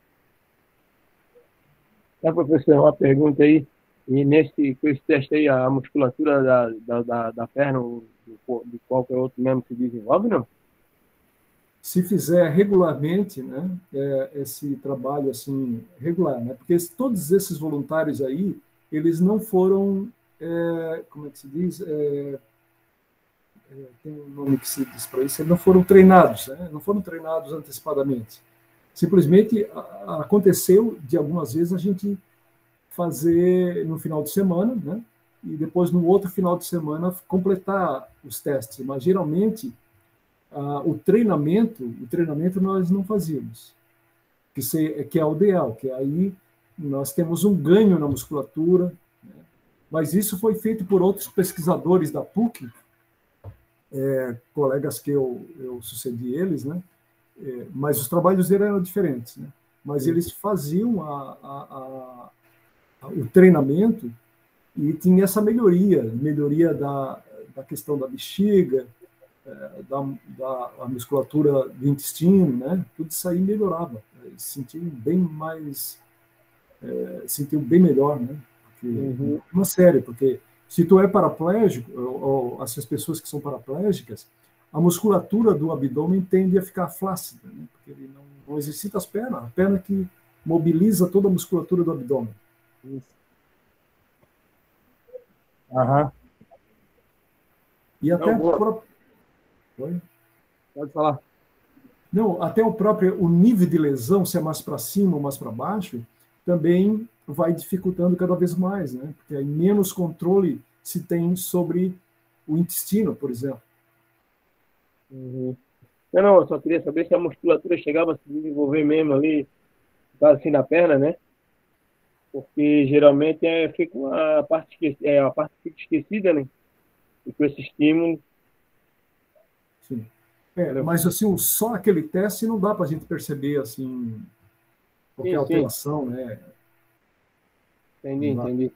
Professor, uma pergunta aí. E com esse teste aí, a musculatura da perna, de qualquer outro membro se desenvolve, não? Se fizer regularmente, né, esse trabalho assim regular, né, porque todos esses voluntários aí, eles não foram, como é que se diz, tem um nome que se diz para isso, eles não foram treinados, né, não foram treinados antecipadamente. Simplesmente aconteceu de algumas vezes a gente fazer no final de semana, né, e depois no outro final de semana completar os testes. Mas geralmente o treinamento nós não fazíamos, que é o ideal, que aí nós temos um ganho na musculatura, né? Mas isso foi feito por outros pesquisadores da PUC, colegas que eu sucedi eles, né? Mas os trabalhos deles eram diferentes, né? Mas eles faziam o treinamento e tinha essa melhoria da questão da bexiga, da musculatura do intestino, né? Tudo isso aí melhorava, sentiu bem melhor, né? Porque, uma série, porque se tu é paraplégico, ou essas pessoas que são paraplégicas, a musculatura do abdômen tende a ficar flácida, né? Porque ele não exercita as pernas, a perna que mobiliza toda a musculatura do abdômen. Aham. E até Oi? Pode falar. Não, até o nível de lesão, se é mais para cima ou mais para baixo, também vai dificultando cada vez mais, né? Porque aí menos controle se tem sobre o intestino, por exemplo. Não, eu só queria saber se a musculatura chegava a se desenvolver mesmo ali, assim na perna, né? Porque geralmente fica a parte fica esquecida, né? E com esse estímulo. Sim. Mas assim, só aquele teste não dá para a gente perceber assim qualquer alteração, né? Entendi.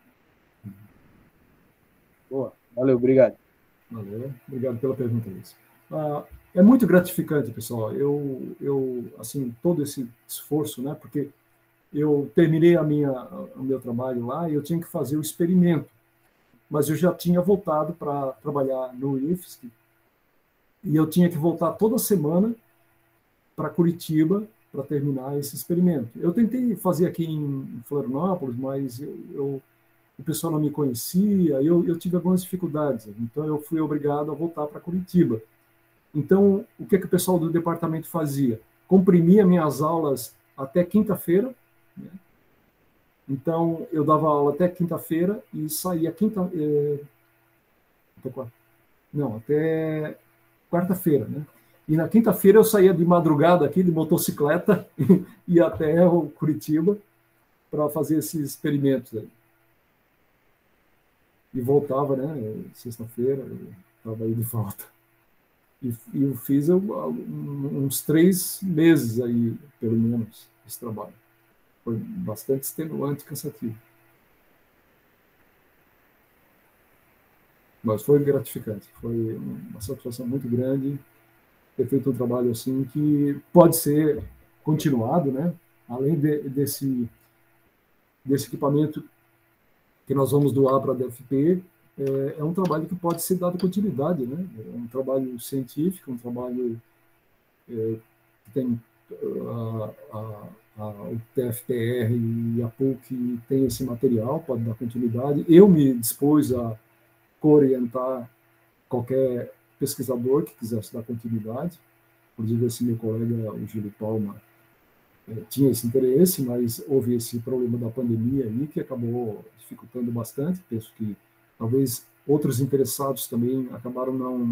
Boa, valeu, obrigado. Valeu, obrigado pela pergunta, Luiz. É muito gratificante, pessoal. Assim, todo esse esforço, né? Porque eu terminei o meu trabalho lá e eu tinha que fazer o experimento, mas eu já tinha voltado para trabalhar no IFSC e eu tinha que voltar toda semana para Curitiba para terminar esse experimento. Eu tentei fazer aqui em Florianópolis, mas o pessoal não me conhecia, eu tive algumas dificuldades, então eu fui obrigado a voltar para Curitiba. Então, o que o pessoal do departamento fazia? Comprimia minhas aulas até quinta-feira, né? Então, eu dava aula até quinta-feira e saía até quarta-feira, né? E na quinta-feira eu saía de madrugada aqui, de motocicleta, e ia até o Curitiba para fazer esses experimentos aí. E voltava, né? Sexta-feira, estava aí de volta. E eu fiz uns 3 meses aí, pelo menos, esse trabalho. Foi bastante extenuante e cansativo. Mas foi gratificante. Foi uma satisfação muito grande ter feito um trabalho assim que pode ser continuado, né? Além desse equipamento que nós vamos doar para a DFP, é um trabalho que pode ser dado continuidade, né? É um trabalho científico, um trabalho que tem o TFPR e a PUC tem esse material, pode dar continuidade. Eu me dispus a orientar qualquer pesquisador que quisesse dar continuidade, inclusive esse meu colega, o Júlio Palma, tinha esse interesse, mas houve esse problema da pandemia aí que acabou dificultando bastante. Penso que talvez outros interessados também acabaram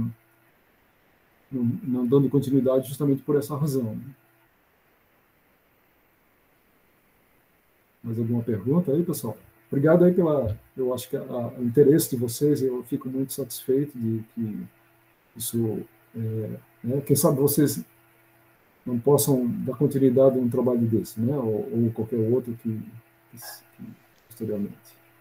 não dando continuidade justamente por essa razão. Né? Mais alguma pergunta aí, pessoal? Obrigado aí eu acho que o interesse de vocês, eu fico muito satisfeito de que isso, né, quem sabe vocês não possam dar continuidade a um trabalho desse, né, ou qualquer outro que posteriormente.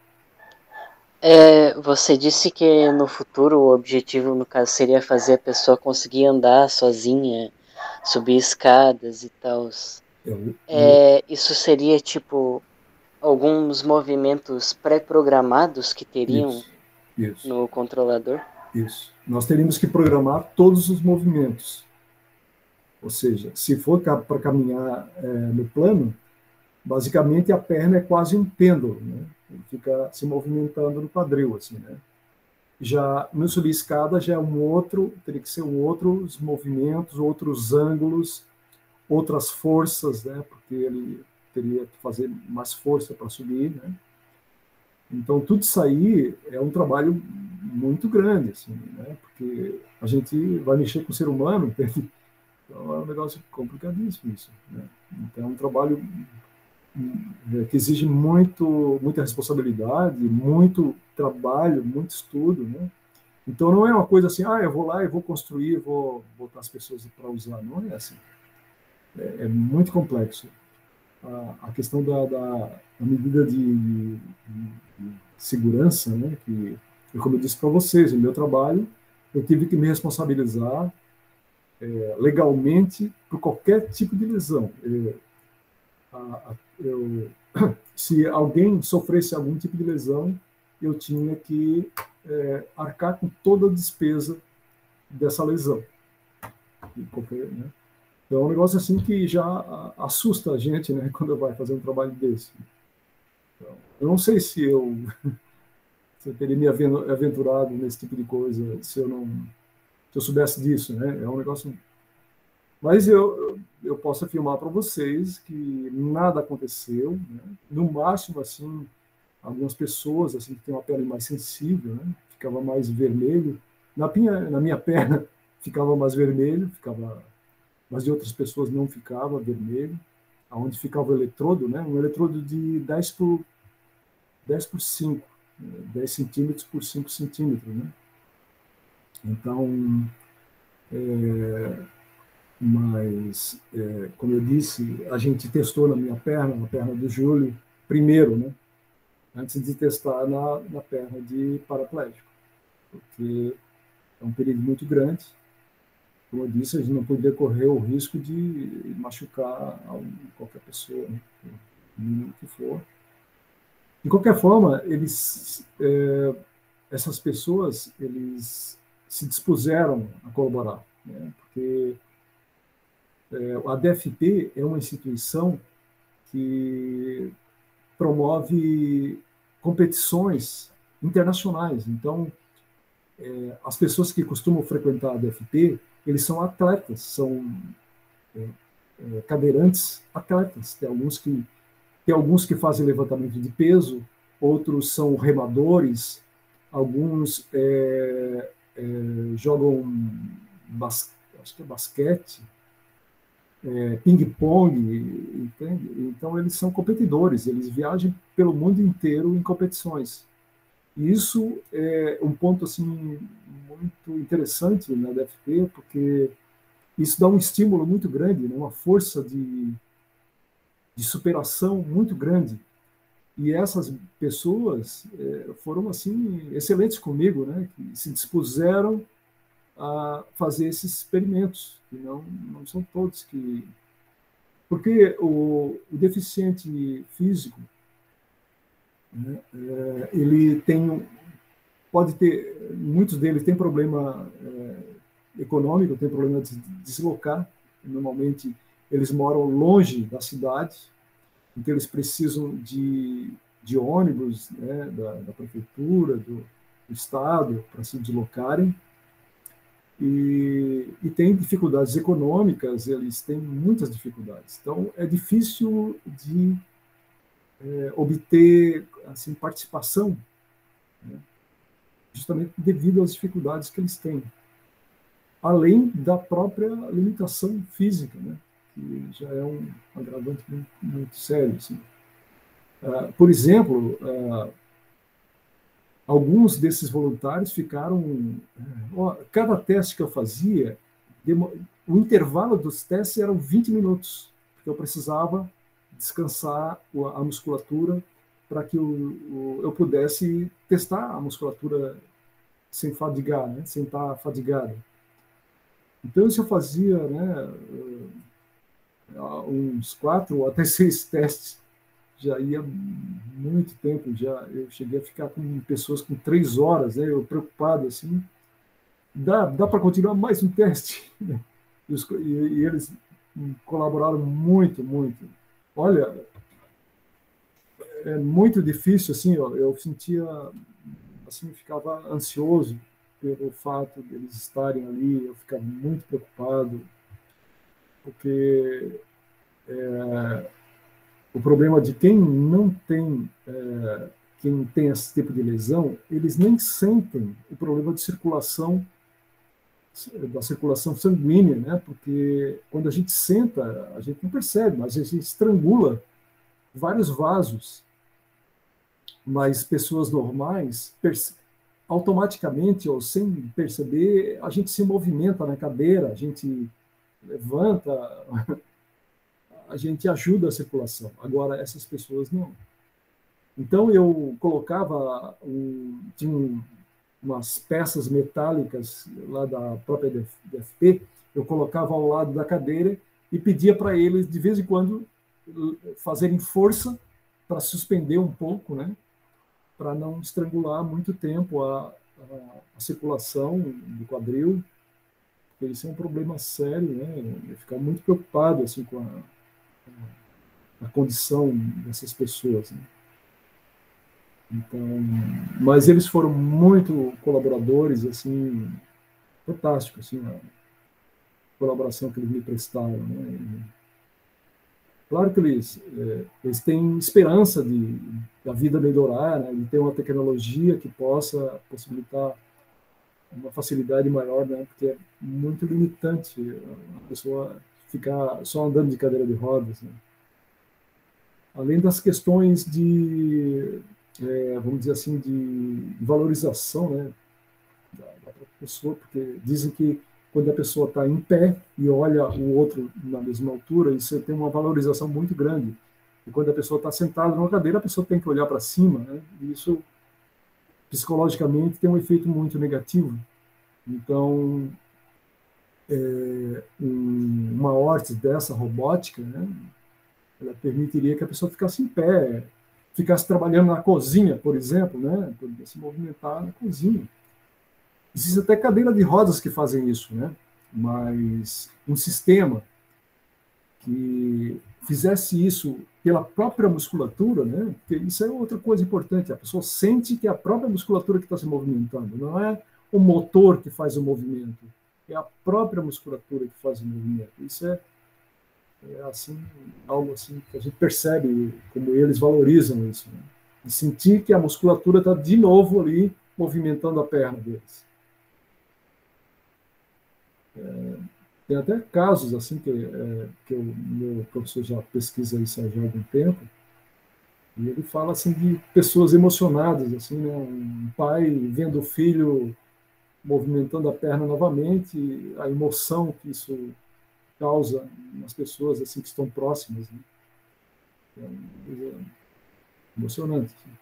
Você disse que no futuro o objetivo, no caso, seria fazer a pessoa conseguir andar sozinha, subir escadas e tal. Isso seria tipo alguns movimentos pré-programados que teriam isso. no controlador? Isso. Nós teríamos que programar todos os movimentos. Ou seja, se for para caminhar no plano, basicamente a perna é quase um pêndulo, né? Ele fica se movimentando no quadril, assim, né? Já no subir escada já é teria que ser outros movimentos, outros ângulos, outras forças, né? Porque ele teria que fazer mais força para subir, né? Então tudo isso aí é um trabalho muito grande, assim, né? Porque a gente vai mexer com o ser humano, entende? Então é um negócio complicadíssimo isso, né? Então é um trabalho que exige muita responsabilidade, muito trabalho, muito estudo, né? Então não é uma coisa assim, eu vou lá e vou construir, vou botar as pessoas para usar. Não é assim. É muito complexo. A questão da medida de segurança, né? Que, como eu disse para vocês, o meu trabalho, eu tive que me responsabilizar legalmente por qualquer tipo de lesão. Se alguém sofresse algum tipo de lesão, eu tinha que arcar com toda a despesa dessa lesão. Né? Então, é um negócio assim que já assusta a gente, né, quando vai fazer um trabalho desse. Então, eu não sei se eu teria me aventurado nesse tipo de coisa se eu soubesse disso, né? É um negócio. Mas eu posso afirmar para vocês que nada aconteceu, né? No máximo, assim, algumas pessoas assim que têm uma pele mais sensível, né? Ficava mais vermelho. Na minha perna ficava mais vermelho, mas de outras pessoas não ficava vermelho. Aonde ficava o eletrodo, né? Um eletrodo de 10 por 5, 10 centímetros por 5 centímetros, né? Então, mas, como eu disse, a gente testou na perna do Júlio, primeiro, né? Antes de testar na perna de paraplégico, porque é um perigo muito grande. Como eu disse, a gente não poderia correr o risco de machucar qualquer pessoa, né? O mínimo que for. De qualquer forma, essas pessoas, eles se dispuseram a colaborar, né? Porque a DFP é uma instituição que promove competições internacionais. Então, as pessoas que costumam frequentar a DFP, eles são atletas, são cadeirantes atletas. Tem alguns que fazem levantamento de peso, outros são remadores, alguns jogam acho que é basquete, ping-pong, entende? Então eles são competidores, eles viajam pelo mundo inteiro em competições. E isso é um ponto assim muito interessante na DFP, porque isso dá um estímulo muito grande, né? Uma força de superação muito grande. E essas pessoas foram assim excelentes comigo, né? Que se dispuseram a fazer esses experimentos, que não são todos que... Porque o deficiente físico, né, ele pode ter, muitos deles têm problema econômico, tem problema de deslocar, normalmente eles moram longe da cidade, então eles precisam de ônibus, né, da prefeitura, do estado, para se deslocarem. e tem dificuldades econômicas, eles têm muitas dificuldades. Então, é difícil de obter assim, participação, né? Justamente devido às dificuldades que eles têm, além da própria limitação física, né? Que já é um agravante muito, muito sério. Assim. Por exemplo, alguns desses voluntários ficaram... cada teste que eu fazia, o intervalo dos testes eram 20 minutos, porque eu precisava descansar a musculatura para que eu pudesse testar a musculatura sem fadigar, né? Sem estar fadigado. Então, isso eu fazia, né, uns 4 ou até 6 testes, já ia muito tempo, eu cheguei a ficar com pessoas com 3 horas, né, eu preocupado, assim, dá para continuar mais um teste? E eles colaboraram muito, muito. Olha, é muito difícil, assim, eu sentia, assim, ficava ansioso pelo fato de eles estarem ali, eu ficava muito preocupado, porque o problema de quem não tem, quem tem esse tipo de lesão, eles nem sentem o problema de circulação, da circulação sanguínea, né? Porque quando a gente senta, a gente não percebe, mas a gente estrangula vários vasos. Mas pessoas normais, automaticamente ou sem perceber, a gente se movimenta na cadeira, a gente levanta, a gente ajuda a circulação. Agora, essas pessoas não. Então, eu colocava, tinha umas peças metálicas lá da própria DFP, eu colocava ao lado da cadeira e pedia para eles, de vez em quando, fazerem força para suspender um pouco, né? Para não estrangular muito tempo a circulação do quadril, porque isso é um problema sério, né? Eu ficar muito preocupado assim, com a condição dessas pessoas, né? Então, mas eles foram muito colaboradores, assim, fantástico, assim, a colaboração que eles me prestaram, né? Claro que eles têm esperança da vida melhorar, né? De ter uma tecnologia que possa possibilitar uma facilidade maior, né? Porque é muito limitante a pessoa ficar só andando de cadeira de rodas, né? Além das questões de, vamos dizer assim, de valorização, né? Da pessoa, porque dizem que quando a pessoa está em pé e olha o outro na mesma altura, isso tem uma valorização muito grande. E quando a pessoa está sentada numa cadeira, a pessoa tem que olhar para cima, né? E isso, psicologicamente, tem um efeito muito negativo. Então, uma órtese dessa robótica, né? Ela permitiria que a pessoa ficasse em pé, ficasse trabalhando na cozinha, por exemplo, né? Poderia se movimentar na cozinha. Existe até cadeira de rodas que fazem isso, né? Mas um sistema que fizesse isso pela própria musculatura, né? Porque isso é outra coisa importante. A pessoa sente que é a própria musculatura que está se movimentando, não é o motor que faz o movimento, é a própria musculatura que faz o movimento. Isso é assim, algo assim que a gente percebe como eles valorizam isso, né? E sentir que a musculatura está de novo ali movimentando a perna deles. Tem até casos assim que o meu professor já pesquisa isso há algum tempo, e ele fala assim de pessoas emocionadas, assim, né? Um pai vendo o filho movimentando a perna novamente, a emoção que isso causa nas pessoas assim que estão próximas, né? É uma coisa emocionante. Assim.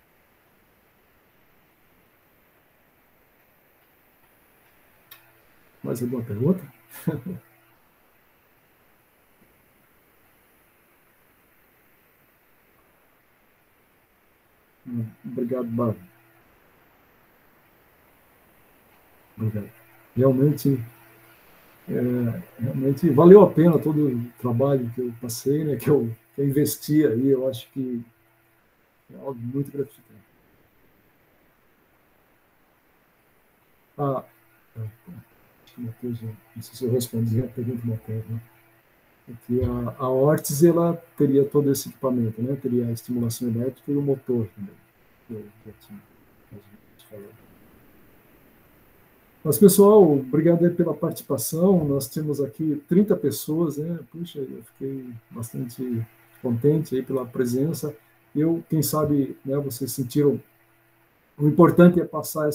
Mais alguma pergunta? Obrigado, Bárbara. Obrigado. Realmente valeu a pena todo o trabalho que eu passei, né, que eu investi aí. Eu acho que é algo muito gratificante. que Matheus, não sei se eu respondi a pergunta do Matheus, né? Que a órtese, ela teria todo esse equipamento, né? Teria a estimulação elétrica e o motor também. Eu já tinha falado. Mas, pessoal, obrigado aí pela participação. Nós temos aqui 30 pessoas, né? Puxa, eu fiquei bastante contente aí pela presença. Quem sabe, né, vocês sentiram. O importante é passar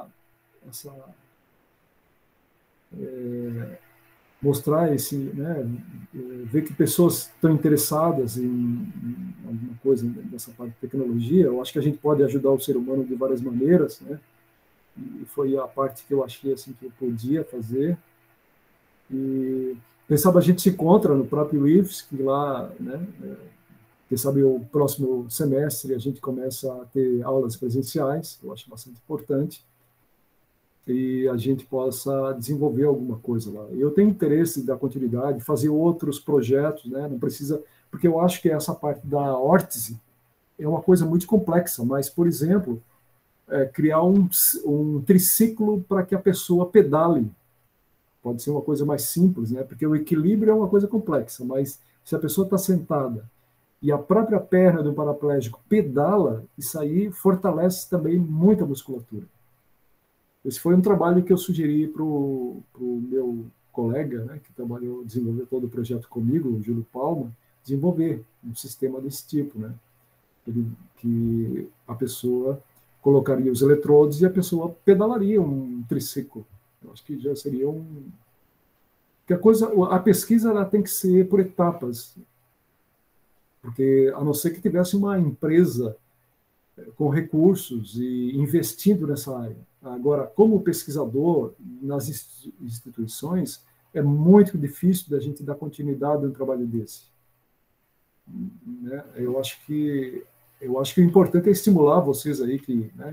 mostrar esse, né, ver que pessoas estão interessadas em alguma coisa dessa parte de tecnologia. Eu acho que a gente pode ajudar o ser humano de várias maneiras, né? E foi a parte que eu achei assim que eu podia fazer. E quem sabe a gente se encontra no próprio IFES, que lá, né, quem sabe o próximo semestre a gente começa a ter aulas presenciais, eu acho bastante importante, e a gente possa desenvolver alguma coisa lá. Eu tenho interesse da continuidade, fazer outros projetos, né? Não precisa, porque eu acho que essa parte da órtese é uma coisa muito complexa, mas, por exemplo, criar um triciclo para que a pessoa pedale. Pode ser uma coisa mais simples, né? Porque o equilíbrio é uma coisa complexa, mas se a pessoa está sentada e a própria perna do paraplégico pedala, isso aí fortalece também muita musculatura. Esse foi um trabalho que eu sugeri para o meu colega, né, que desenvolveu todo o projeto comigo, o Júlio Palma, desenvolver um sistema desse tipo, né? Que a pessoa colocaria os eletrodos e a pessoa pedalaria um triciclo. Eu acho que já seria que a pesquisa ela tem que ser por etapas, porque a não ser que tivesse uma empresa com recursos e investindo nessa área. Agora, como pesquisador nas instituições, é muito difícil da gente dar continuidade a um trabalho desse. Né? Eu acho que o importante é estimular vocês aí que, né,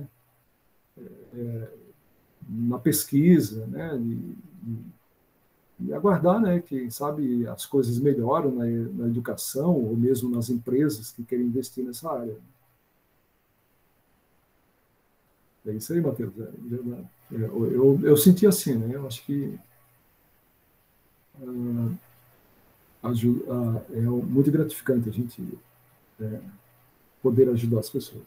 na pesquisa, né, e aguardar, né, que sabe as coisas melhoram na educação ou mesmo nas empresas que querem investir nessa área. É isso aí, Matheus. Eu senti assim, né? Eu acho que é muito gratificante a gente poder ajudar as pessoas.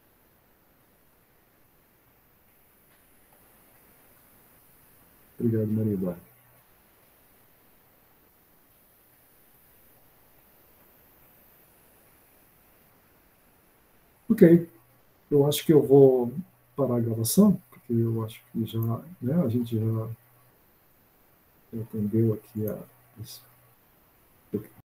Obrigado, Maria Eduarda. Ok. Eu acho que eu vou parar a gravação, porque eu acho que já, né, a gente já atendeu aqui